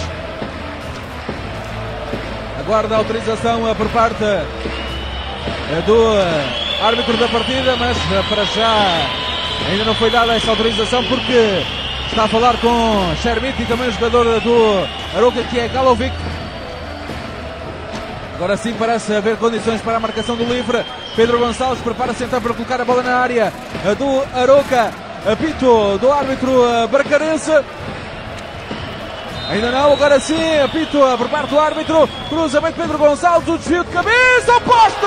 Aguarda a autorização por parte do árbitro da partida, mas para já ainda não foi dada essa autorização porque está a falar com Shermit e também o jogador do Arouca, que é Galovic. Agora sim parece haver condições para a marcação do livre. Pedro Gonçalves prepara-se então para colocar a bola na área do Arouca. Apito do árbitro bracarense. Ainda não, agora sim, apito por parte do árbitro. Cruzamento de Pedro Gonçalves, o desvio de cabeça, ao poste!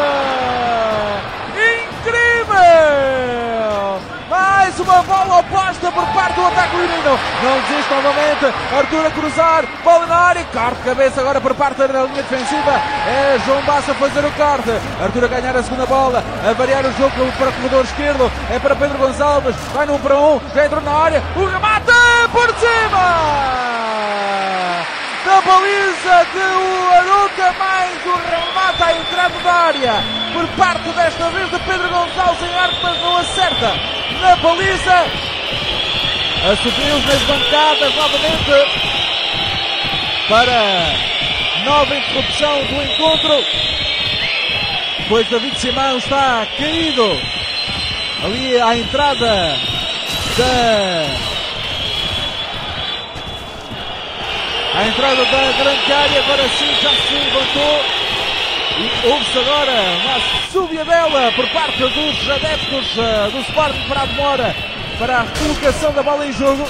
Incrível! Mais uma bola oposta por parte do ataque leonino. Não desiste novamente. Arthur a cruzar, bola na área, corte de cabeça agora por parte da linha defensiva. É João Bassa a fazer o corte. Arthur a ganhar a segunda bola, a variar o jogo para o corredor esquerdo. É para Pedro Gonçalves, vai no 1 para 1, já entrou na área, o remate por cima! Da baliza do Arouca, mais o remate à entrada da área por parte desta vez de Pedro Gonçalves em arco, mas não acerta na baliza. Assobios nas bancadas novamente para nova interrupção do encontro, pois David Simão está caído ali à entrada da grande área. Agora sim já se levantou e ouve-se agora uma subiadela por parte dos adeptos do Sporting para a demora para a colocação da bola em jogo.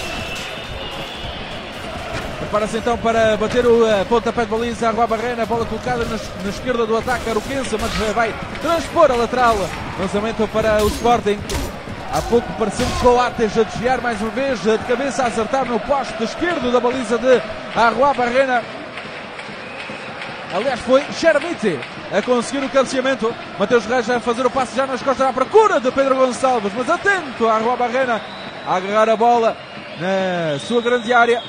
Prepara-se então para bater o pontapé de baliza. Arrua Barrena, bola colocada na esquerda do ataque aroquense, mas vai transpor a lateral. Lançamento para o Sporting. Há pouco parecendo Coates a desviar mais uma vez, de cabeça a acertar no poste esquerdo da baliza de Arrua Barrena. Aliás, foi Shermit a conseguir o cabeceamento. Mateus Reis a fazer o passe já nas costas à procura de Pedro Gonçalves, mas atento a Arrua Barrena a agarrar a bola na sua grande área.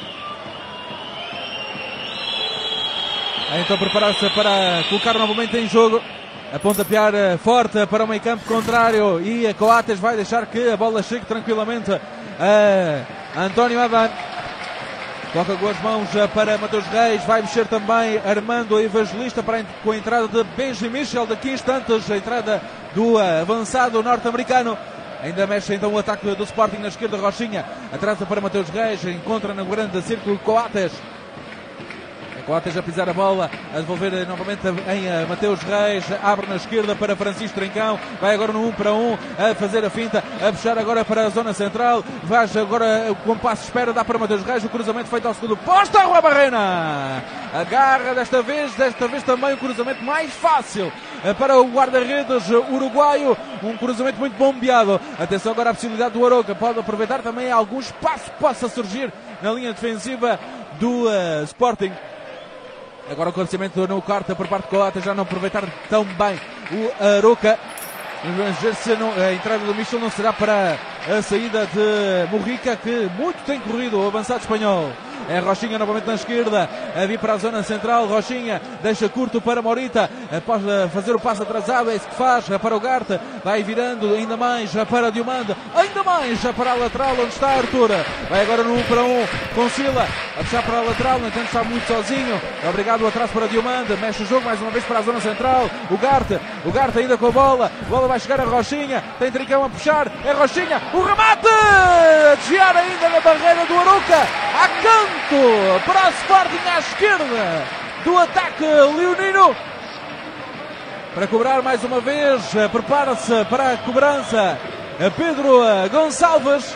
Então preparar-se para colocar novamente em jogo. A pontapear forte para o meio campo contrário e a Coates vai deixar que a bola chegue tranquilamente a António Adan. Toca com as mãos para Mateus Reis, vai mexer também Armando Evangelista com a entrada de Benji Michel daqui a instantes, a entrada do avançado norte-americano. Ainda mexe então o ataque do Sporting na esquerda, Rochinha atrasa para Mateus Reis, encontra no grande círculo Coates. Coates a pisar a bola, a devolver novamente em Mateus Reis, abre na esquerda para Francisco Trincão, vai agora no 1 para 1, a fazer a finta, a puxar agora para a zona central, vai agora com passo de espera, dá para Mateus Reis, o cruzamento feito ao segundo posto, Arrua Barrena! Agarra desta vez também o cruzamento mais fácil para o guarda-redes uruguaio, um cruzamento muito bombeado. Atenção agora à possibilidade do Arouca, pode aproveitar também algum espaço que possa surgir na linha defensiva do Sporting. Agora o cabeceamento no corte por parte de Coates, já não aproveitar tão bem o Arouca. Vamos ver se a entrada do Michel não será para a saída de Morrica, que muito tem corrido o avançado espanhol. É Rochinha novamente na esquerda, a vir para a zona central. Rochinha deixa curto para Morita, após fazer o passo atrasado, é isso que faz para o Garte, vai virando ainda mais para Diomande, ainda mais para a lateral onde está a Arthur. Vai agora no 1 para 1 com Sila, a puxar para a lateral, no entanto está muito sozinho, obrigado o atraso para Diomande, mexe o jogo mais uma vez para a zona central. O Garte ainda com a bola vai chegar a Rochinha, tem Trincão a puxar, é Rochinha, o remate, a desviar ainda na barreira do Arouca, a canto para o Sporting à esquerda do ataque leonino. Para cobrar mais uma vez, prepara-se para a cobrança Pedro Gonçalves.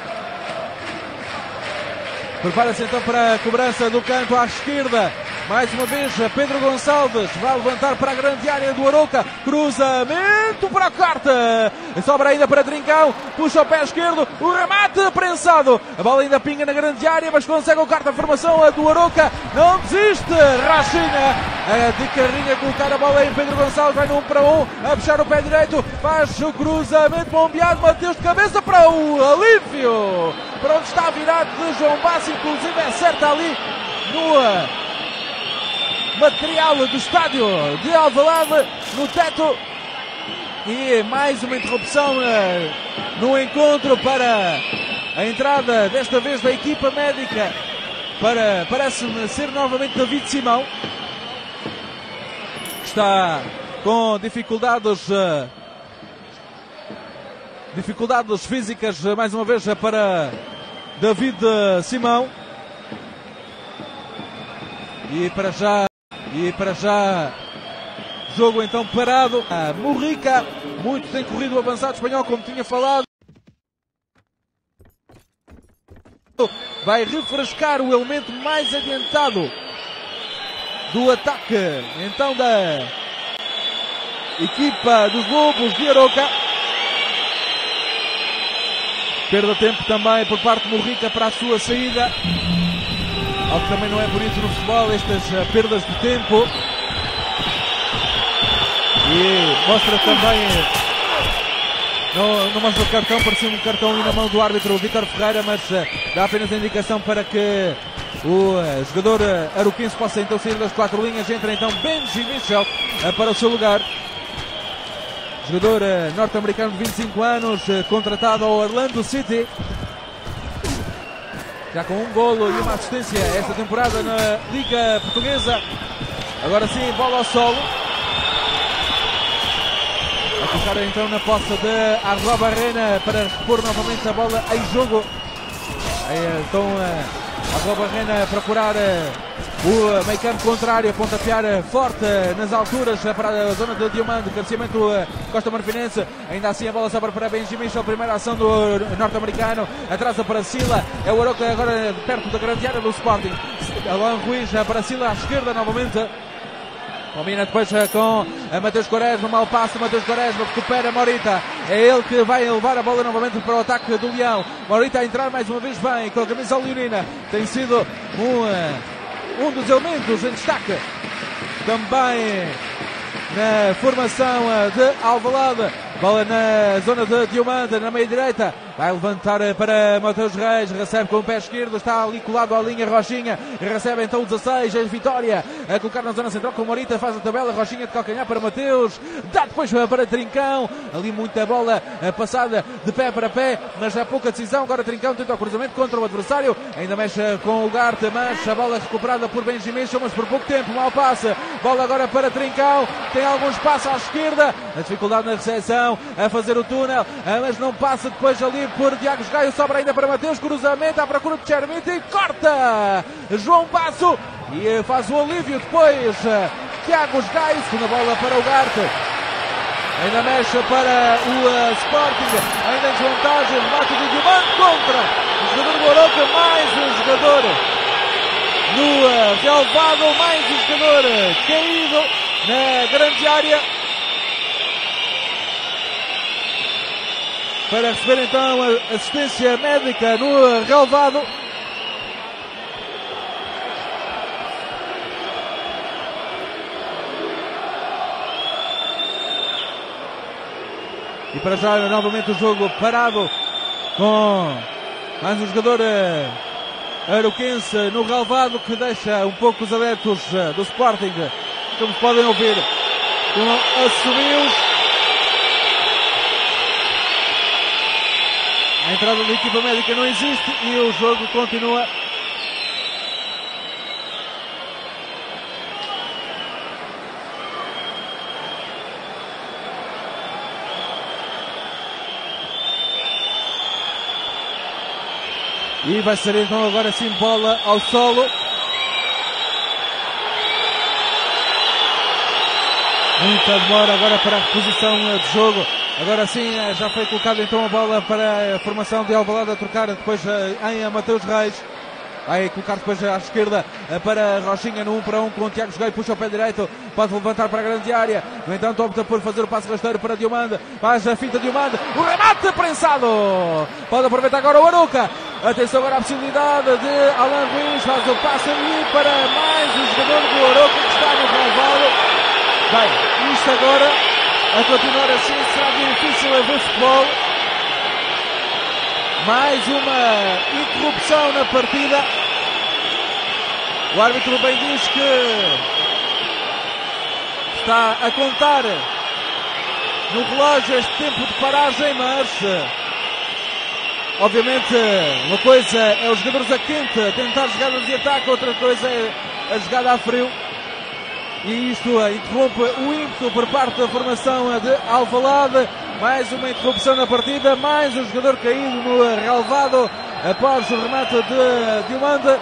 Prepara-se então para a cobrança do canto à esquerda. Mais uma vez Pedro Gonçalves vai levantar para a grande área do Arouca, cruzamento para a quarta, sobra ainda para Trincão, puxa o pé esquerdo, o remate prensado, a bola ainda pinga na grande área, mas consegue o quarto, a formação do Arouca, não desiste, Rochinha de carrinha, colocar a bola em Pedro Gonçalves, vai no 1 para 1, a puxar o pé direito, faz o cruzamento bombeado, Mateus de cabeça para o alívio, para onde está virado de João Bassa, inclusive acerta ali no material do estádio de Alvalade, no teto. E mais uma interrupção no encontro para a entrada, desta vez da equipa médica, parece-me ser novamente David Simão, que está com dificuldades físicas, mais uma vez para David Simão. E para já jogo então parado. Morrica, muito tem corrido o avançado espanhol, como tinha falado. Vai refrescar o elemento mais adiantado do ataque então da equipa dos Lobos de Arouca. Perda de tempo também por parte de Morrica para a sua saída. Algo que também não é bonito no futebol, estas perdas de tempo. E mostra também, não mostra o cartão, parecia um cartão ali na mão do árbitro Vítor Ferreira, mas dá apenas a indicação para que o jogador aroquense possa então sair das quatro linhas. Entra então Benji Michel para o seu lugar. Jogador norte-americano de 25 anos, contratado ao Orlando City. Já com um golo e uma assistência esta temporada na Liga Portuguesa. Agora sim, bola ao solo. A colocar então na posse de Arrobarrena para repor novamente a bola em jogo. Então Arrobarrena a procurar o meio campo contrário, a pontapear forte nas alturas para a zona de Diomande, cabeceamento Costa Marfinense. Ainda assim a bola sobra para Benjamin, a primeira ação do norte-americano, atrasa para Sila, é o Arouca agora perto da grande área do Sporting. Alain Ruiz para Sila à esquerda novamente. Combina depois com Mateus Quaresma, mal passo, Mateus Quaresma recupera Morita, é ele que vai levar a bola novamente para o ataque do Leão. Morita a entrar mais uma vez bem com a camisa leonina, tem sido um dos elementos em destaque também na formação de Alvalade. Bola na zona de Diomande, na meia direita, vai levantar para Mateus Reis, recebe com o pé esquerdo, está ali colado à linha Rochinha, recebe então o 16, a Vitória, a colocar na zona central com o Morita, faz a tabela, Rochinha de calcanhar para Mateus, dá depois para Trincão, ali muita bola passada de pé para pé, mas há pouca decisão. Agora Trincão tenta o cruzamento contra o adversário, ainda mexe com o Ugarte, mas a bola recuperada por Benjamin, mas por pouco tempo, mal passe, bola agora para Trincão, tem algum espaço à esquerda, a dificuldade na recepção, a fazer o túnel, mas não passa depois ali por Diago Gaio, sobra ainda para Mateus, cruzamento à procura de Chermite e corta João Passo e faz o alívio depois Diago Gaio, segunda bola para o Ugarte, ainda mexe para o Sporting, ainda em desvantagem, remate de Diomande contra o jogador do Arouca, mais um jogador no relevado, mais um jogador caído na grande área para receber então a assistência médica no relevado. E para já novamente o jogo parado com mais um jogador arouquense no relevado, que deixa um pouco os adeptos do Sporting, como podem ouvir, com assobios. A entrada da equipa médica não existe e o jogo continua. E vai ser então agora sim bola ao solo. Muita demora agora para a reposição de jogo. Agora sim, já foi colocada então a bola para a formação de Alvalade a trocar depois em Mateus Reis. Vai colocar depois à esquerda para Rochinha no 1 para 1 com o Tiago Joguei, puxa o pé direito, pode levantar para a grande área. No entanto opta por fazer o passo rasteiro para Diomande, faz a finta de Diomande, o remate prensado. Pode aproveitar agora o Arouca. Atenção agora à possibilidade de Alain Ruiz, faz o passo ali para mais um jogador do Arouca que está no relevado. Bem, isto agora a continuar assim será difícil a ver futebol. Mais uma interrupção na partida. O árbitro bem diz que está a contar no relógio este tempo de paragem, mas obviamente, uma coisa é os jogadores a quente a tentar jogadas de ataque, outra coisa é a jogada a frio. E isto interrompe o ímpeto por parte da formação de Alvalade. Mais uma interrupção na partida, mais um jogador caído no relvado após o remate de Diomande.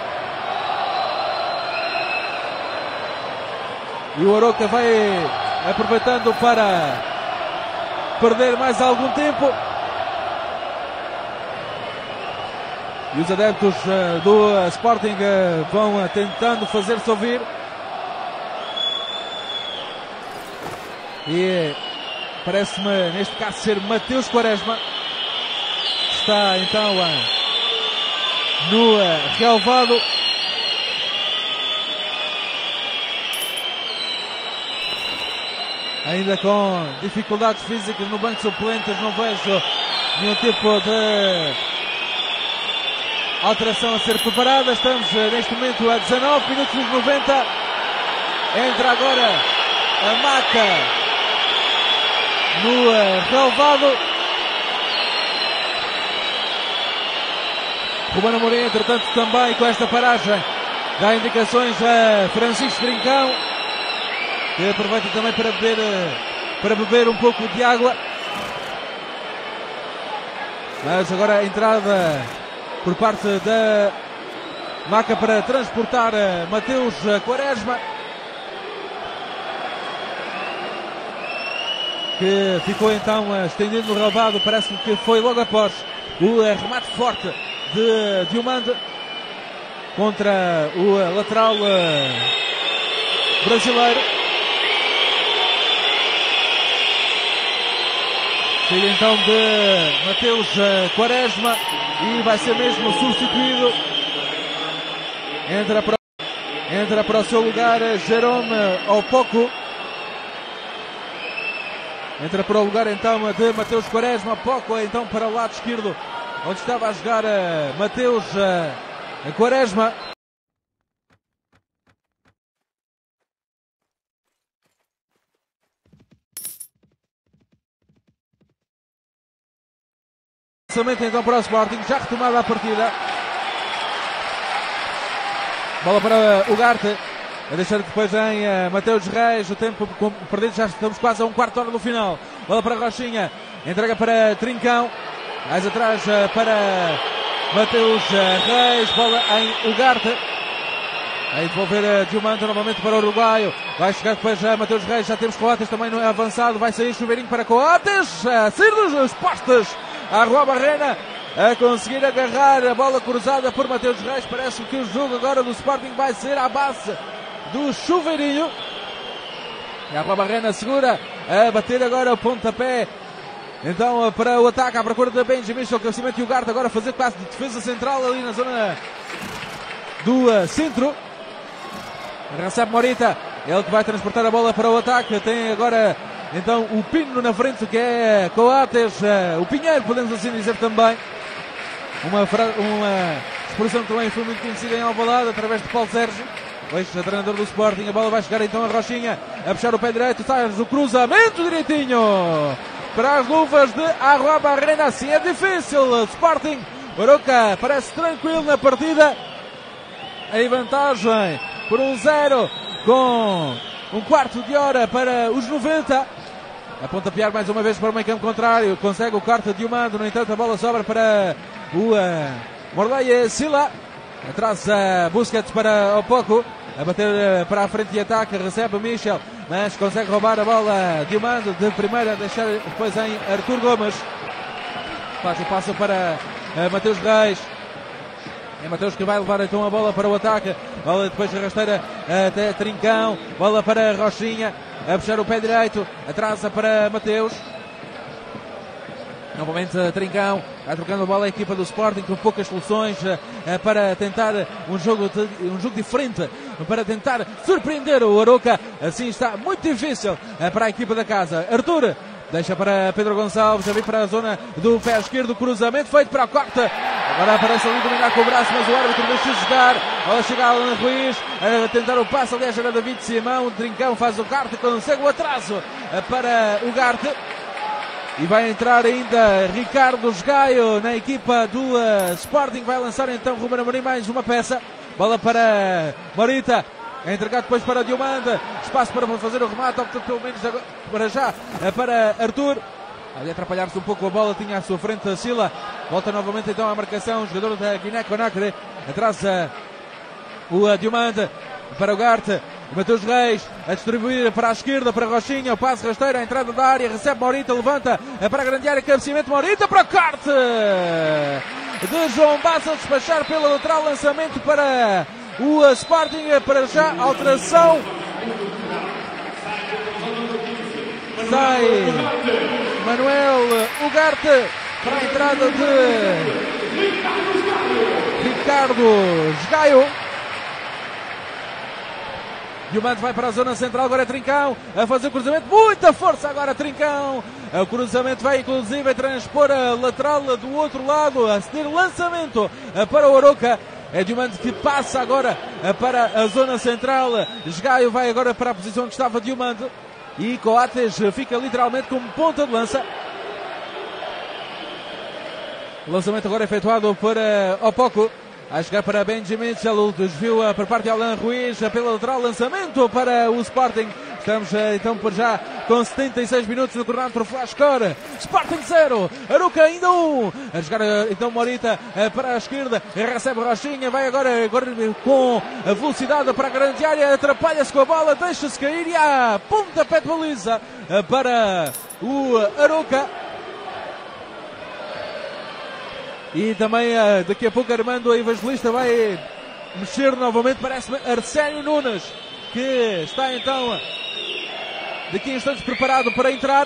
E o Arouca vai aproveitando para perder mais algum tempo. E os adeptos do Sporting vão tentando fazer-se ouvir. E parece-me, neste caso, ser Mateus Quaresma. Está então no relvado. Ainda com dificuldades físicas no banco de suplentes, não vejo nenhum tipo de alteração a ser preparada. Estamos neste momento a 19 minutos dos 90. Entra agora a Maca no relvado. Ruben Amorim, entretanto, também com esta paragem, dá indicações a Francisco Trincão, que aproveita também para beber um pouco de água. Mas agora a entrada por parte da Maca para transportar Mateus Quaresma, que ficou então estendido no relvado. Parece-me que foi logo após o remate forte de Diomande contra o lateral brasileiro. Filho então de Mateus Quaresma e vai ser mesmo substituído. Entra para o seu lugar Jerome Opoku. Entra para o lugar então de Mateus Quaresma. Opoku então para o lado esquerdo, onde estava a jogar Mateus Quaresma. Lançamento então para o Sporting, já retomada a partida. Bola para Ugarte, a deixar depois em Mateus Reis. O tempo perdido, já estamos quase a um quarto de hora do final. Bola para Rochinha, entrega para Trincão, mais atrás para Mateus Reis. Bola em Ugarte, a devolver Diomande novamente para o uruguaio. Vai chegar depois a Mateus Reis. Já temos Coates também no avançado. Vai sair Chuveirinho para Coates, a sair dos postes. A Rua Barrena a conseguir agarrar a bola cruzada por Mateus Reis. Parece que o jogo agora do Sporting vai ser à base do Chuveirinho. E a Rua Barrena segura a bater agora o pontapé. Então para o ataque à procura da Benjamin. O crescimento e o Ugarte agora a fazer quase de defesa central ali na zona do centro. Recebe Morita, ele que vai transportar a bola para o ataque. Tem agora então o Pino na frente, que é Coates, o Pinheiro, podemos assim dizer também. Uma expressão que também foi muito conhecida em Alvalade, através de Paulo Sérgio, o treinador do Sporting. A bola vai chegar então a Rochinha, a puxar o pé direito, sai o cruzamento direitinho para as luvas de Arroa Barrena. Assim é difícil. Sporting, Arouca parece tranquilo na partida, em vantagem por 1-0 com um quarto de hora para os 90. A pontapear mais uma vez para o meio campo contrário. Consegue o corte de Diomande. No entanto, a bola sobra para o Morleia Sila. Atrás Busquets para Opoku. A bater para a frente de ataque. Recebe Michel, mas consegue roubar a bola Diomande de primeira. Deixar depois em Artur Gomes. Faz o passo para Mateus Reis. É Mateus que vai levar então a bola para o ataque. Bola depois rasteira até Trincão. Bola para Rochinha, a puxar o pé direito. Atrasa para Mateus. Novamente Trincão. Vai trocando a bola a equipa do Sporting com poucas soluções para tentar um jogo diferente, para tentar surpreender o Arouca. Assim está muito difícil para a equipa da casa. Artur deixa para Pedro Gonçalves, a vir para a zona do pé esquerdo, cruzamento feito para a quarta. Agora aparece ali dominar com o braço, mas o árbitro deixa jogar. Ela chega a Alan Ruiz, a tentar o passe, aliás era David Simão. O Trincão faz o corte, consegue o atraso para o Ugarte. E vai entrar ainda Ricardo Gaio na equipa do Sporting. Vai lançar então Ruben Amorim mais uma peça. Bola para Morita. É entregado depois para Diomande. Espaço para fazer o remate. Opta pelo menos para já para Arthur. Ali atrapalhar-se um pouco a bola. Tinha à sua frente a Sila. Volta novamente então à marcação. O jogador da Guiné-Conakry. Atrás o Diomande. Para o Garte. Mateus Reis a distribuir para a esquerda, para Rochinha, o passe rasteiro, a entrada da área, recebe Morita, levanta para a grande área, cabeceamento, Morita para o corte de João Bassa, a despachar pela lateral, lançamento para o Sporting, para já, alteração. Sai Manuel Ugarte para a entrada de Ricardo Gaio. Diomande vai para a zona central, agora é Trincão, a fazer o cruzamento, muita força agora Trincão, o cruzamento vai inclusive a transpor a lateral do outro lado, a ceder lançamento para o Aroca, é Diomande que passa agora para a zona central, Gaio vai agora para a posição que estava Diomande, e Coates fica literalmente como ponta de lança. O lançamento agora é efetuado para Opoku. A chegar para Benjamin Mitchell, desvio por parte de Alain Ruiz, pela lateral, lançamento para o Sporting. Estamos então por já com 76 minutos no cronómetro Flash Score. Sporting 0, Aroca ainda 1. A jogar então Morita para a esquerda, recebe Rochinha, vai agora com a velocidade para a grande área, atrapalha-se com a bola, deixa-se cair e há pontapé de baliza para o Aroca. E também daqui a pouco Armando a Evangelista vai mexer novamente, parece-me Arsénio Nunes, que está então daqui a instantes preparado para entrar.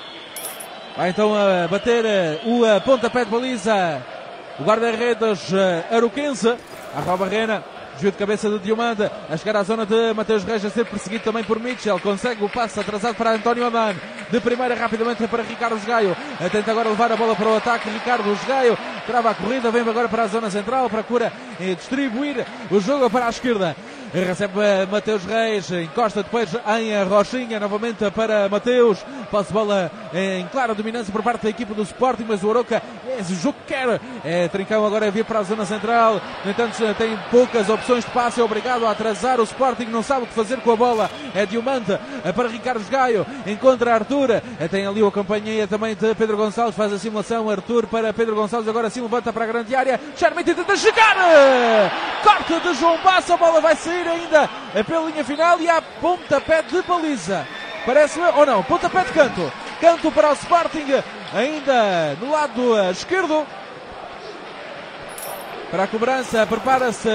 Vai então bater o pontapé de baliza o guarda-redes aroquense, a Robarrena. Desvio de cabeça de Diomande, a chegar à zona de Mateus Reis, a ser perseguido também por Mitchell, consegue o passe atrasado para António Adan, de primeira rapidamente para Ricardo Gaio, tenta agora levar a bola para o ataque, Ricardo Gaio trava a corrida, vem agora para a zona central, procura distribuir o jogo para a esquerda, recebe Mateus Reis, encosta depois em Rochinha, novamente para Mateus, passe bola em clara dominância por parte da equipa do Sporting, mas o Aroca é o jogo que quer, Trincão agora a vir para a zona central, no entanto tem poucas opções de passe, é obrigado a atrasar, o Sporting não sabe o que fazer com a bola, é Diomande para Ricardo Gaio, encontra Arthur, tem ali a companhia também de Pedro Gonçalves, faz a simulação, Arthur para Pedro Gonçalves, agora sim levanta para a grande área, Charmite tenta chegar, corte de João Bassa, a bola vai sair ainda pela linha final e há pontapé de baliza, parece-me, ou não, pontapé de canto para o Sporting, ainda no lado esquerdo, para a cobrança, prepara-se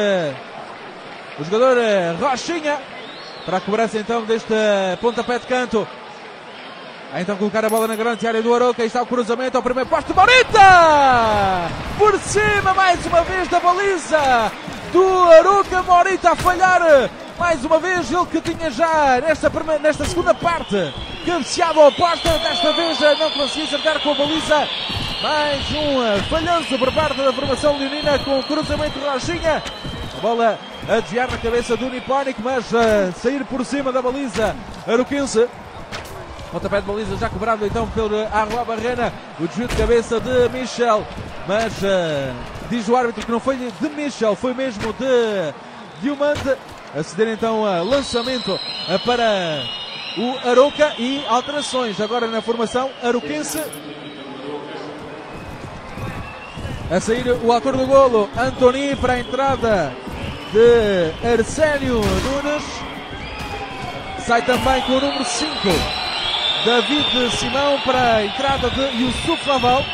o jogador Rochinha, para a cobrança então deste pontapé de canto. A então colocar a bola na grande área do Aroca, aí está o cruzamento ao primeiro posto, Morita! Por cima mais uma vez da baliza do Aroca, Morita a falhar mais uma vez, ele que tinha já nesta segunda parte cabeceado ao poste, desta vez não conseguiu acertar com a baliza. Mais um falhanço por parte da formação leonina com o cruzamento de Rochinha. A bola a desviar na cabeça do Nipónico, mas sair por cima da baliza aroquense. Pontapé de baliza já cobrado então pelo Arroa Barrena. O desvio de cabeça de Michel. Mas diz o árbitro que não foi de Michel, foi mesmo de Diomande. A ceder então lançamento para o Aroca e alterações agora na formação aroquense. A sair o autor do golo, Antoni, para a entrada de Arsénio Nunes. Sai também com o número 5, David Simão, para a entrada de Youssouf Laval.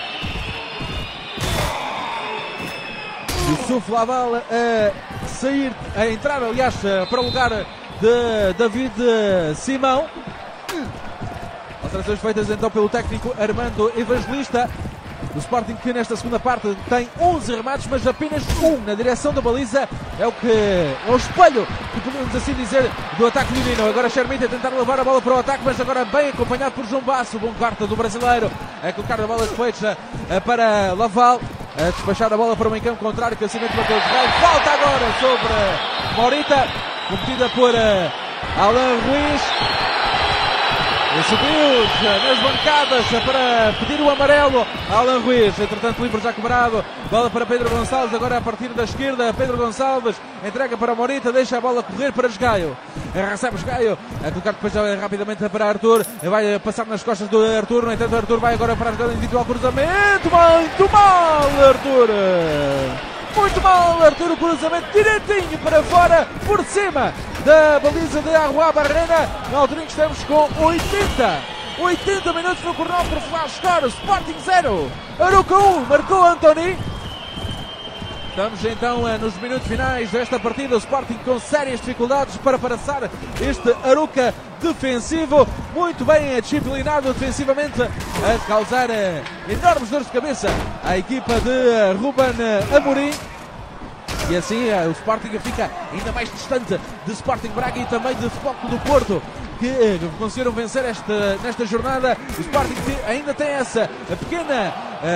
Youssouf Laval a sair, a entrar, aliás, para o lugar de David Simão. Alterações feitas então pelo técnico Armando Evangelista. O Sporting que nesta segunda parte tem 11 remates, mas apenas um na direção da baliza. É o espelho, que podemos assim dizer, do ataque leonino. Agora Charmite a tentar levar a bola para o ataque, mas agora bem acompanhado por João Basso, bom quarto do brasileiro. A colocar a bola depois para Laval, a despachar a bola para o meio campo contrário, que acima de Mateus Reis. Falta agora sobre Morita, cometida por Alain Ruiz. Subiu nas bancadas para pedir o amarelo a Alan Ruiz. Entretanto, livre já cobrado. Bola para Pedro Gonçalves. Agora a partir da esquerda. Pedro Gonçalves entrega para Morita. Deixa a bola correr para Esgaio. Recebe Esgaio. A colocar depois rapidamente para Arthur. Vai passar nas costas do Arthur. No entanto, Arthur vai agora para a jogada individual. Cruzamento. Muito mal, Arthur. Muito mal, Arthur. O cruzamento direitinho para fora. Por cima da baliza de Arroa Barrena. Na altura em que estamos com 80 minutos no cronómetro. Flash score, Sporting 0, Arouca 1, marcou Anthony. Estamos então nos minutos finais desta partida. O Sporting com sérias dificuldades para passar este Arouca defensivo. Muito bem disciplinado defensivamente, a causar enormes dores de cabeça à equipa de Ruben Amorim. E assim o Sporting fica ainda mais distante de Sporting Braga e também de Futebol Clube do Porto, que conseguiram vencer nesta jornada. O Sporting que ainda tem essa pequena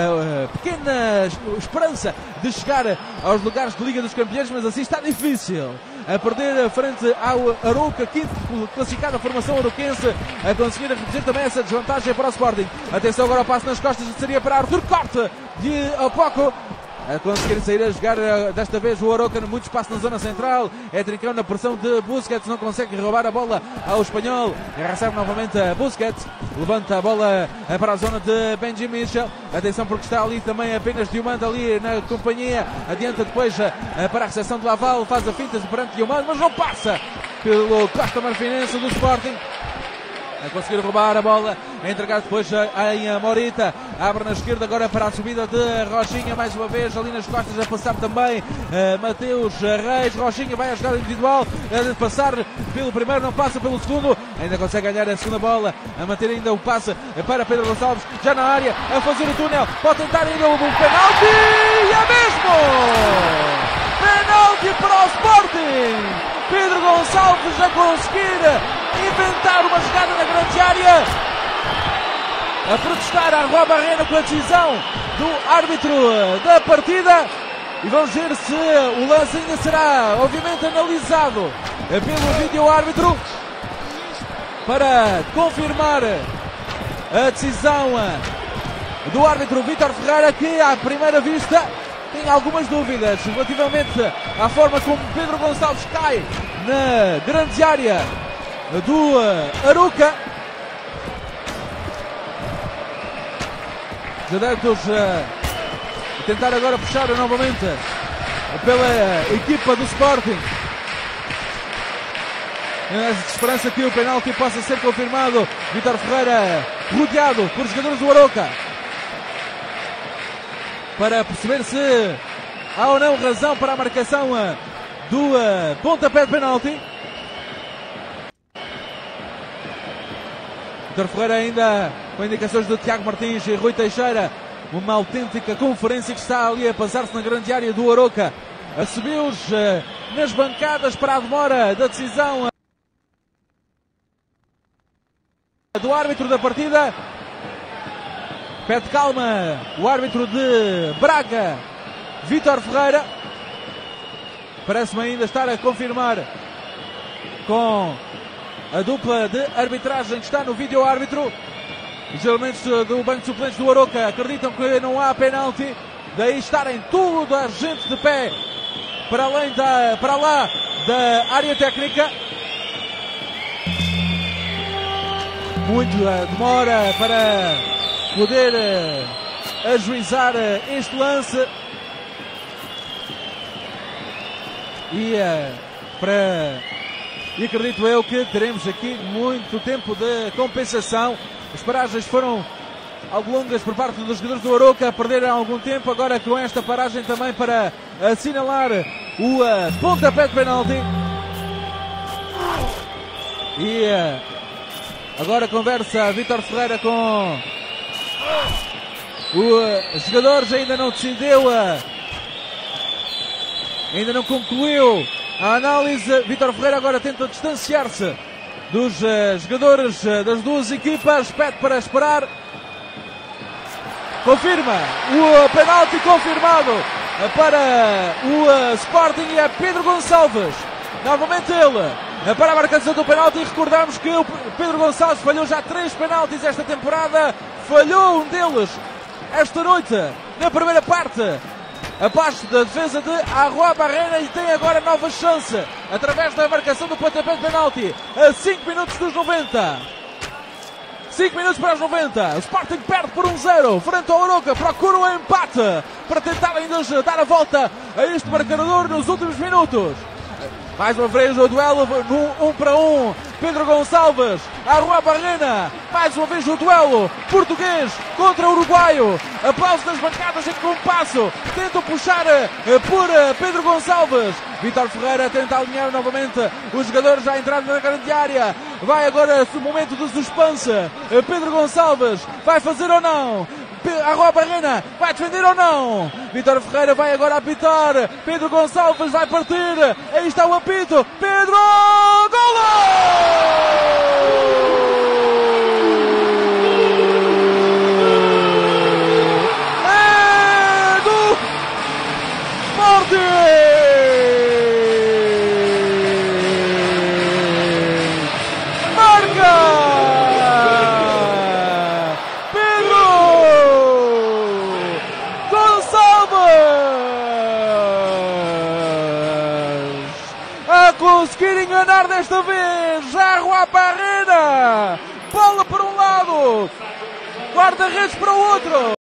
esperança de chegar aos lugares de Liga dos Campeões, mas assim está difícil. A perder frente ao Arouca, quinto classificado, a formação arouquense, a conseguir reduzir também essa desvantagem para o Sporting. Atenção agora ao passo nas costas, seria para Arthur, corte de Opoco. A conseguir sair a jogar desta vez o Arouca, muito espaço na zona central. É trincão na pressão de Busquets, não consegue roubar a bola ao espanhol. Recebe novamente Busquets, levanta a bola para a zona de Benjamin Michel. Atenção porque está ali também apenas Diomande ali na companhia. Adianta depois para a recepção de Laval, faz a finta perante Diomande, mas não passa pelo Costa Marfinense do Sporting. A conseguir roubar a bola, a entregar depois em Morita, abre na esquerda agora para a subida de Rochinha, mais uma vez ali nas costas a passar também Mateus Reis. Rochinha vai a jogada individual, a passar pelo primeiro, não passa pelo segundo, ainda consegue ganhar a segunda bola, a manter ainda o passe para Pedro Gonçalves, já na área, a fazer o túnel, pode tentar ainda o penalti, e é mesmo! Penalti para o Sporting! Pedro Gonçalves a conseguir inventar uma jogada na grande área, a protestar a Arroa Barrena com a decisão do árbitro da partida, e vamos ver se o lance ainda será obviamente analisado pelo vídeo árbitro para confirmar a decisão do árbitro Vítor Ferreira, que à primeira vista tem algumas dúvidas relativamente à forma como Pedro Gonçalves cai na grande área do Arouca. Os adeptos a tentar agora puxar novamente pela equipa do Sporting, na esperança que o penalti possa ser confirmado. Vítor Ferreira rodeado por jogadores do Arouca para perceber se há ou não razão para a marcação do pontapé de penalti. Vítor Ferreira ainda com indicações do Tiago Martins e Rui Teixeira. Uma autêntica conferência que está ali a passar-se na grande área do Arouca. Subiu-os nas bancadas para a demora da decisão do árbitro da partida. Pede calma o árbitro de Braga, Vítor Ferreira. Parece-me ainda estar a confirmar com a dupla de arbitragem que está no vídeo árbitro. Os elementos do banco de suplentes do Arouca acreditam que não há penalti, daí estarem toda a gente de pé para lá da área técnica. Muito demora para poder ajuizar este lance e acredito eu que teremos aqui muito tempo de compensação. As paragens foram algo longas por parte dos jogadores do Arouca, perderam algum tempo agora com esta paragem também para assinalar o pontapé de penalti. E agora conversa Vítor Ferreira com os jogadores, ainda não decidiu, ainda não concluiu a análise. Vítor Ferreira agora tenta distanciar-se dos jogadores das duas equipas, pede para esperar. Confirma o penalti confirmado para o Sporting e é Pedro Gonçalves. Novamente ele para a marcação do penalti. Recordamos que o Pedro Gonçalves falhou já 3 penaltis esta temporada, falhou um deles esta noite na primeira parte, abaixo da defesa de Arruabarrena, e tem agora nova chance através da marcação do pontapé de penalti a 5 minutos dos 90. 5 minutos para os 90, o Sporting perde por 1-0 frente ao Arouca, procura o empate para tentar ainda dar a volta a este marcador nos últimos minutos. Mais uma vez o duelo no 1 para 1, Pedro Gonçalves, Arruabarrena, mais uma vez o duelo português contra uruguaio. Aplausos das bancadas em compasso, tentam puxar por Pedro Gonçalves. Vítor Ferreira tenta alinhar novamente os jogadores já entraram na grande área. Vai agora o momento de suspense. Pedro Gonçalves vai fazer ou não? Arruabarrena vai defender ou não? Vítor Ferreira vai agora apitar. Pedro Gonçalves vai partir. Aí está o apito. Pedro! Golo! É do Sporting! A conseguir enganar desta vez Arruabarrena, bola para um lado, guarda-redes para o outro.